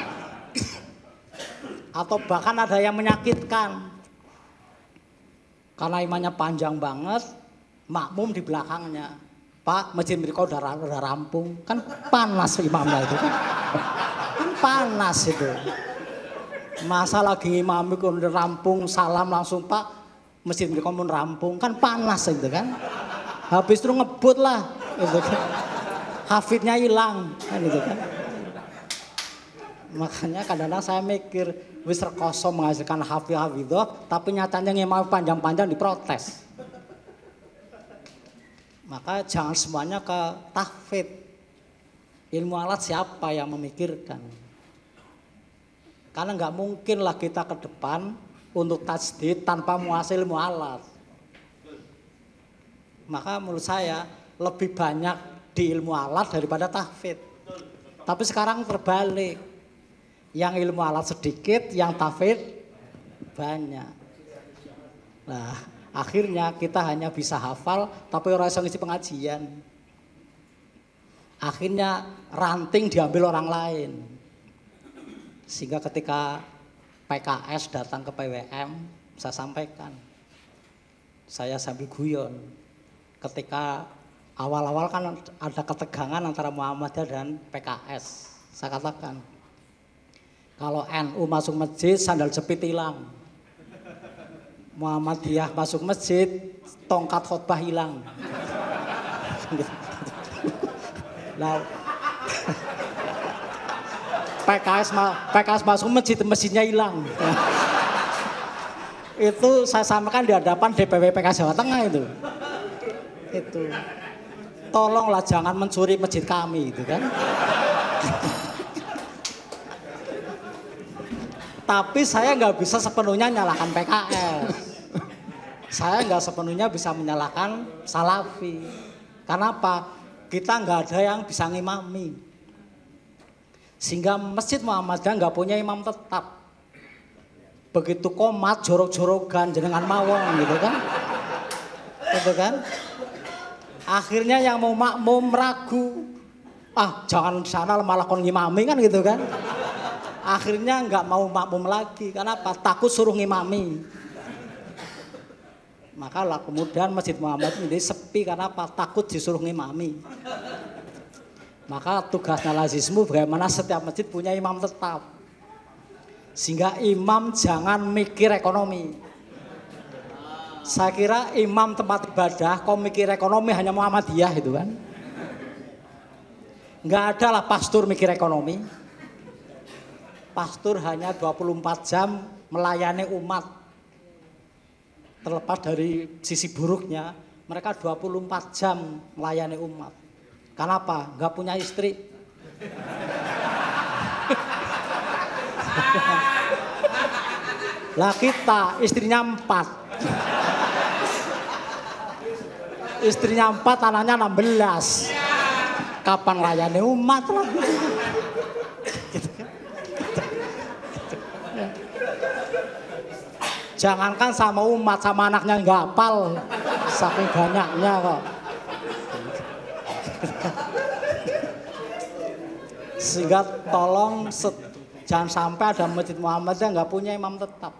Atau bahkan ada yang menyakitkan. Karena imannya panjang banget, makmum di belakangnya. Pak, masjid mereka udah rampung, kan panas imamnya itu kan. Kan panas itu. Masa lagi imam itu udah rampung, salam langsung Pak, masjid mereka pun rampung, kan panas itu kan. Habis itu ngebut lah, gitu kan. Hafidnya hilang, kan gitu kan. Makanya kadang-kadang saya mikir, wis rekoso menghasilkan hafidho, tapi nyatanya ngimam panjang-panjang diprotes. Maka jangan semuanya ke tahfidz. Ilmu alat siapa yang memikirkan? Karena nggak mungkin lah kita ke depan untuk tajdid tanpa menguasai ilmu alat. Maka menurut saya lebih banyak di ilmu alat daripada tahfidz. Tapi sekarang terbalik. Yang ilmu alat sedikit, yang tahfidz banyak. Nah, akhirnya kita hanya bisa hafal, tapi orang iso ngisi pengajian. Akhirnya ranting diambil orang lain. Sehingga ketika PKS datang ke PWM, saya sampaikan. Saya sambil guyon. Ketika awal-awal kan ada ketegangan antara Muhammadiyah dan PKS. Saya katakan, kalau NU masuk masjid, sandal jepit hilang. Muhammadiyah masuk masjid, tongkat khotbah hilang. Nah, PKS masuk masjid, masjidnya hilang. Itu saya sampaikan di hadapan DPW PKS Jawa Tengah itu. Tolonglah jangan mencuri masjid kami, itu kan. Tapi saya nggak bisa sepenuhnya menyalahkan PKS. Saya nggak sepenuhnya bisa menyalahkan Salafi. Karena apa? Kita nggak ada yang bisa ngimami. Sehingga Masjid Muhammadiyah nggak punya imam tetap. Begitu komat, jorok-jorogan, jenengan mawon gitu kan. Gitu kan. Akhirnya yang mau makmum ragu. Ah jangan di sana malah kon ngimami kan gitu kan. Akhirnya nggak mau makmum lagi, karena apa? Takut suruh ngimami. Maka lah kemudian Masjid Muhammad ini sepi karena apa? Takut disuruh ngimami. Maka tugasnya lazismu bagaimana setiap masjid punya imam tetap. Sehingga imam jangan mikir ekonomi. Saya kira imam tempat ibadah kok mikir ekonomi hanya Muhammadiyah itu kan. Nggak ada lah pastor mikir ekonomi. Pastor hanya 24 jam melayani umat. Terlepas dari sisi buruknya, mereka 24 jam melayani umat. Kenapa? Nggak punya istri. Lah kita istrinya 4. Istrinya 4, anaknya 16. Kapan layani umat lah. Jangankan sama umat, sama anaknya nggak hafal, saking banyaknya kok. Sehingga tolong jangan sampai ada Masjid Muhammadiyah nggak punya imam tetap.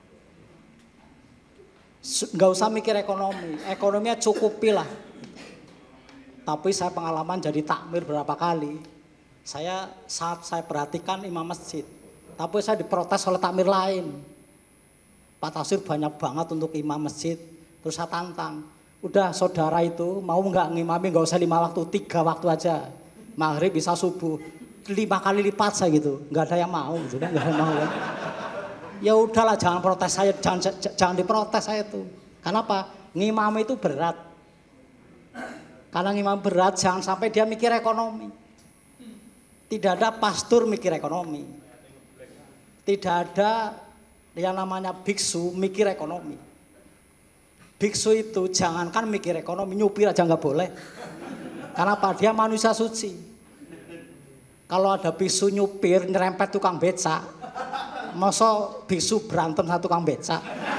Nggak usah mikir ekonomi, ekonominya cukupi lah. Tapi saya pengalaman jadi takmir berapa kali, saat saya perhatikan imam masjid, tapi saya diprotes oleh takmir lain. Pak Tasir banyak banget untuk imam masjid, terus saya tantang. Udah saudara itu mau nggak ngimami, nggak usah 5 waktu, 3 waktu aja. Maghrib bisa subuh, 5 kali lipat saya gitu, nggak ada yang mau gitu kan, nggak ada yang mau kan. Ya udahlah jangan protes saya, jangan diprotes saya itu. Kenapa? Ngimami itu berat. Karena ngimam berat, jangan sampai dia mikir ekonomi. Tidak ada pastor mikir ekonomi. Tidak ada yang namanya biksu mikir ekonomi. Biksu itu jangankan mikir ekonomi, nyupir aja nggak boleh. Kenapa? Dia manusia suci. Kalau ada biksu nyupir nyerempet tukang becak, masa biksu berantem sama tukang becak?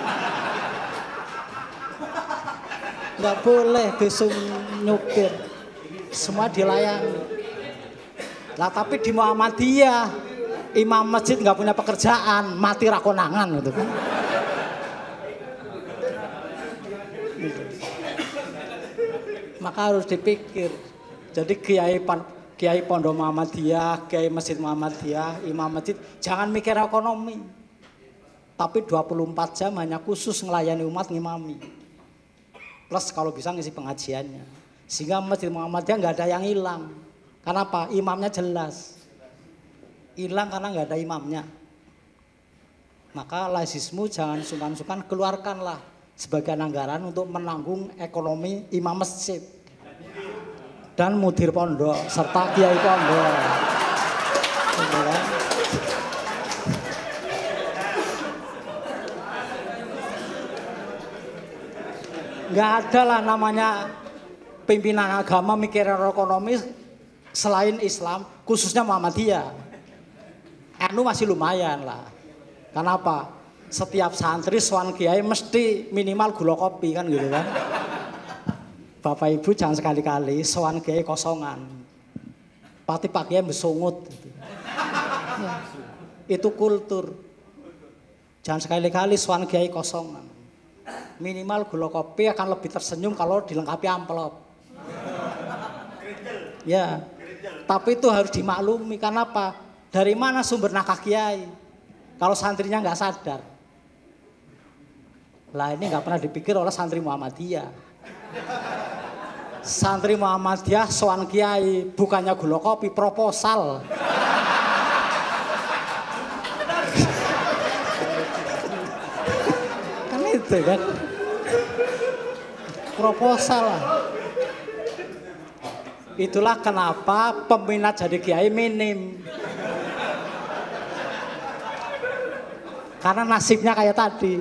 Nggak boleh biksu nyupir, semua dilayani. Lah tapi di Muhammadiyah imam masjid nggak punya pekerjaan, mati rakonangan gitu kan. Maka harus dipikir. Jadi kiai pondok Muhammadiyah, kiai masjid Muhammadiyah, imam masjid jangan mikir ekonomi. Tapi 24 jam hanya khusus melayani umat ngimami. Plus kalau bisa ngisi pengajiannya. Sehingga masjid Muhammadiyah nggak ada yang hilang. Kenapa? Imamnya jelas. Hilang karena nggak ada imamnya. Maka laizisme jangan sungkan-sungkan, keluarkanlah sebagian anggaran untuk menanggung ekonomi imam masjid dan mudir pondok serta kiai pondok. Nggak ada lah namanya pimpinan agama mikir ekonomi selain Islam, khususnya Muhammadiyah. NU masih lumayan lah. Kenapa? Setiap santri sowan kiai mesti minimal gula kopi kan gitu kan. Bapak Ibu jangan sekali-kali sowan kiai kosongan. Pati Pak Kiai besungut gitu. Ya. Itu kultur. Jangan sekali-kali sowan kiai kosongan. Minimal gula kopi akan lebih tersenyum kalau dilengkapi amplop. Ya. Tapi itu harus dimaklumi. Kenapa? Dari mana sumber nakah kiai? Kalau santrinya nggak sadar. Lah ini nggak pernah dipikir oleh santri Muhammadiyah. Santri Muhammadiyah sowan kiai bukannya gula kopi, proposal. Kan itu kan. Proposal. Itulah kenapa peminat jadi kiai minim. Karena nasibnya kayak tadi.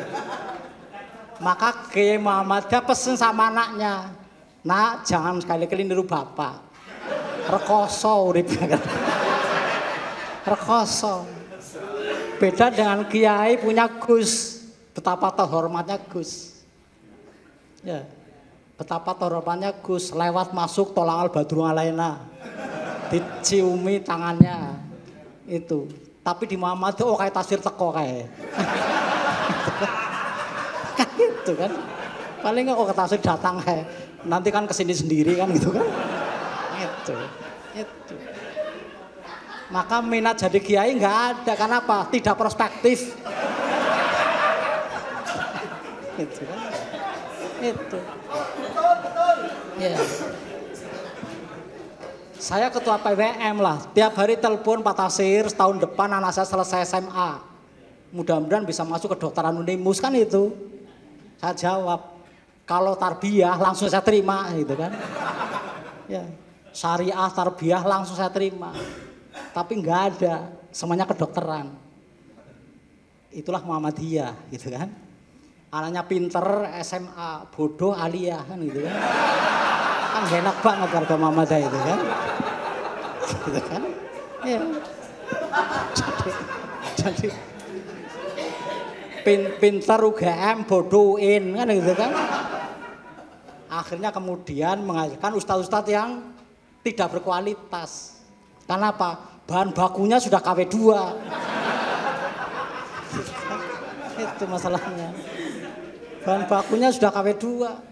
Maka Kiai Muhammadiyah pesen sama anaknya, nak jangan sekali-kali niru bapak. Rekoso uripnya kan. Rekoso. Beda dengan kiai punya Gus. Betapa terhormatnya Gus. Ya. Betapa terhormatnya Gus, lewat masuk tolangal badrung alaina. Diciumi tangannya. Itu. Tapi di Muhammadiyah oh kayak tasir teko kayak. Kan gitu kan. Paling nggak kok ke tasir datang kayak. Nanti kan kesini sendiri kan gitu kan. Itu. Maka minat jadi kiai nggak ada. Kenapa? Tidak prospektif. Itu kan. Itu. Ya. Saya ketua PWM lah, tiap hari telepon Pak Tasir, setahun depan anak saya selesai SMA. Mudah-mudahan bisa masuk ke kedokteran Unimus kan itu. Saya jawab, kalau tarbiyah langsung saya terima gitu kan. Ya, syariah tarbiyah langsung saya terima. Tapi nggak ada, semuanya kedokteran. Itulah Muhammadiyah gitu kan. Anaknya pinter SMA, bodoh aliyah kan gitu kan. Kan gak enak banget warga Muhammadiyah itu kan. Gitu kan. Ya. Jadi pinter UGM, bodoh UIN kan gitu kan. Akhirnya kemudian mengajarkan ustadz-ustadz yang tidak berkualitas. Karena apa? Bahan bakunya sudah KW2. Itu masalahnya. Bahan bakunya sudah KW2.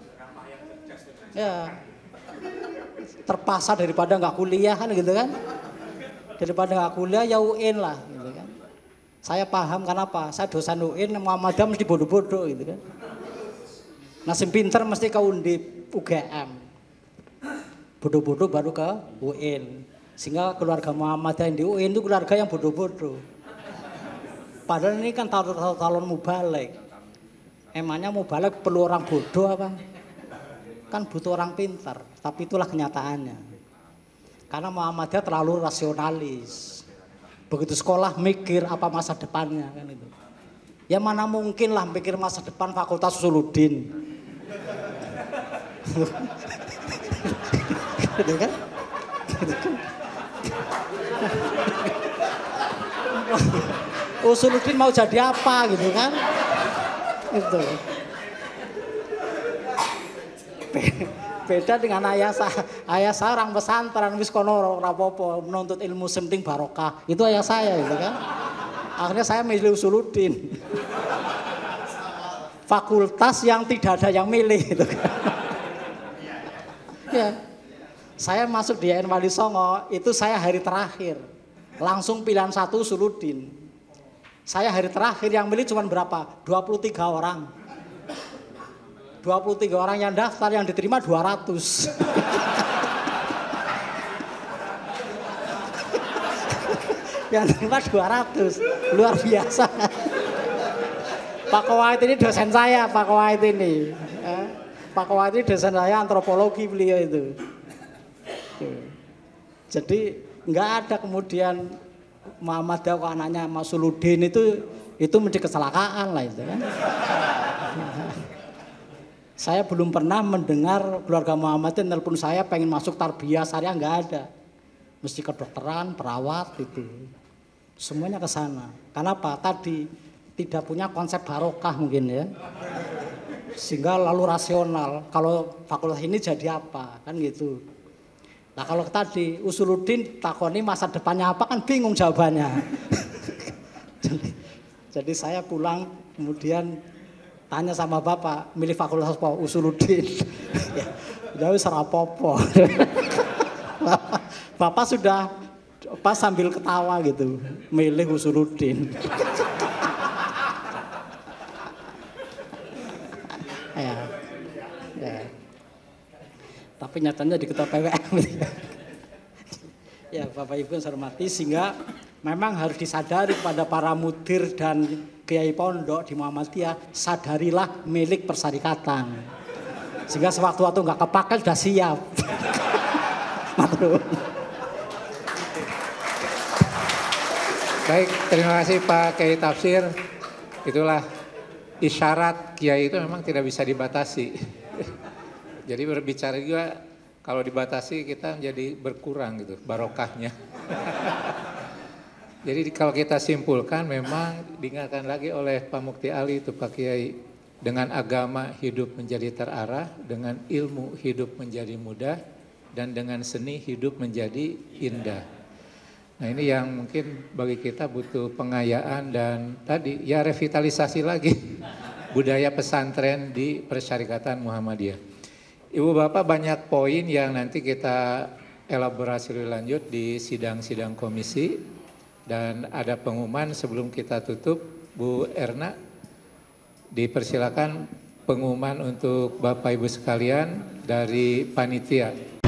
Ya. Terpaksa daripada nggak kuliah kan gitu kan. Daripada nggak kuliah ya UIN lah gitu kan. Saya paham kenapa. Saya dosen UIN, Muhammadiyah mesti bodoh-bodoh gitu kan. Nasib pinter mesti ke Undip, UGM. Bodoh-bodoh baru ke UIN. Sehingga keluarga Muhammadiyah di UIN itu keluarga yang bodoh-bodoh. Padahal ini kan calon mubalik. Emangnya mubalik perlu orang bodoh apa? Kan butuh orang pintar. Tapi itulah kenyataannya. Karena Muhammadiyah terlalu rasionalis. Begitu sekolah mikir apa masa depannya kan itu. Ya mana mungkin lah mikir masa depan Fakultas Usuluddin. Gitu kan? Gitu kan? Usuluddin mau jadi apa gitu kan? Itu. Beda dengan ayah saya orang pesantren wis kono ora apa-apa menuntut ilmu penting barokah. Itu ayah saya gitu kan. Akhirnya saya milih Usuluddin. Fakultas yang tidak ada yang milih gitu kan. Ya. Saya masuk di IAIN Wali Songo itu saya hari terakhir. Langsung pilihan 1 Usuluddin. Saya hari terakhir yang milih cuma berapa? 23 orang. 23 orang yang daftar, yang diterima 200. Yang diterima 200. Luar biasa. Pak Kowait ini dosen saya, Pak Kowait ini. Pak Kowait ini dosen saya antropologi beliau itu. Jadi nggak ada kemudian Muhammadiyah kok anaknya Mas Usuluddin itu menjadi kecelakaan lah itu kan. Saya belum pernah mendengar keluarga Muhammadiyah nelpon saya pengen masuk tarbiyah syariah, nggak ada. Mesti kedokteran, perawat itu. Semuanya ke sana. Kenapa? Tadi tidak punya konsep barokah mungkin ya. Sehingga lalu rasional. Kalau fakultas ini jadi apa? Kan gitu. Nah kalau tadi Usuluddin takoni masa depannya apa kan bingung jawabannya. Jadi saya pulang kemudian tanya sama bapak, milih fakultas apa? Usuluddin. Ya wis ora apa-apa. Bapak sudah pas sambil ketawa gitu, milih Usuluddin. Ya. Tapi nyatanya di ketua PWM. Ya Bapak Ibu yang saya hormati, sehingga memang harus disadari kepada para mudir dan kiai pondok di Muhammadiyah, sadarilah milik persyarikatan. Sehingga sewaktu-waktu nggak kepakai sudah siap. Baik, terima kasih Pak Kiai Tafsir. Itulah isyarat kiai itu memang tidak bisa dibatasi. Jadi berbicara juga kalau dibatasi kita jadi berkurang gitu barokahnya. Jadi kalau kita simpulkan memang diingatkan lagi oleh Pak Mukti Ali itu Pak Kiai, dengan agama hidup menjadi terarah, dengan ilmu hidup menjadi mudah, dan dengan seni hidup menjadi indah. Nah ini yang mungkin bagi kita butuh pengayaan dan tadi ya revitalisasi lagi budaya pesantren di Persyarikatan Muhammadiyah. Ibu Bapak banyak poin yang nanti kita elaborasi lebih lanjut di sidang-sidang komisi. Dan ada pengumuman sebelum kita tutup, Bu Erna, dipersilakan pengumuman untuk Bapak Ibu sekalian dari panitia.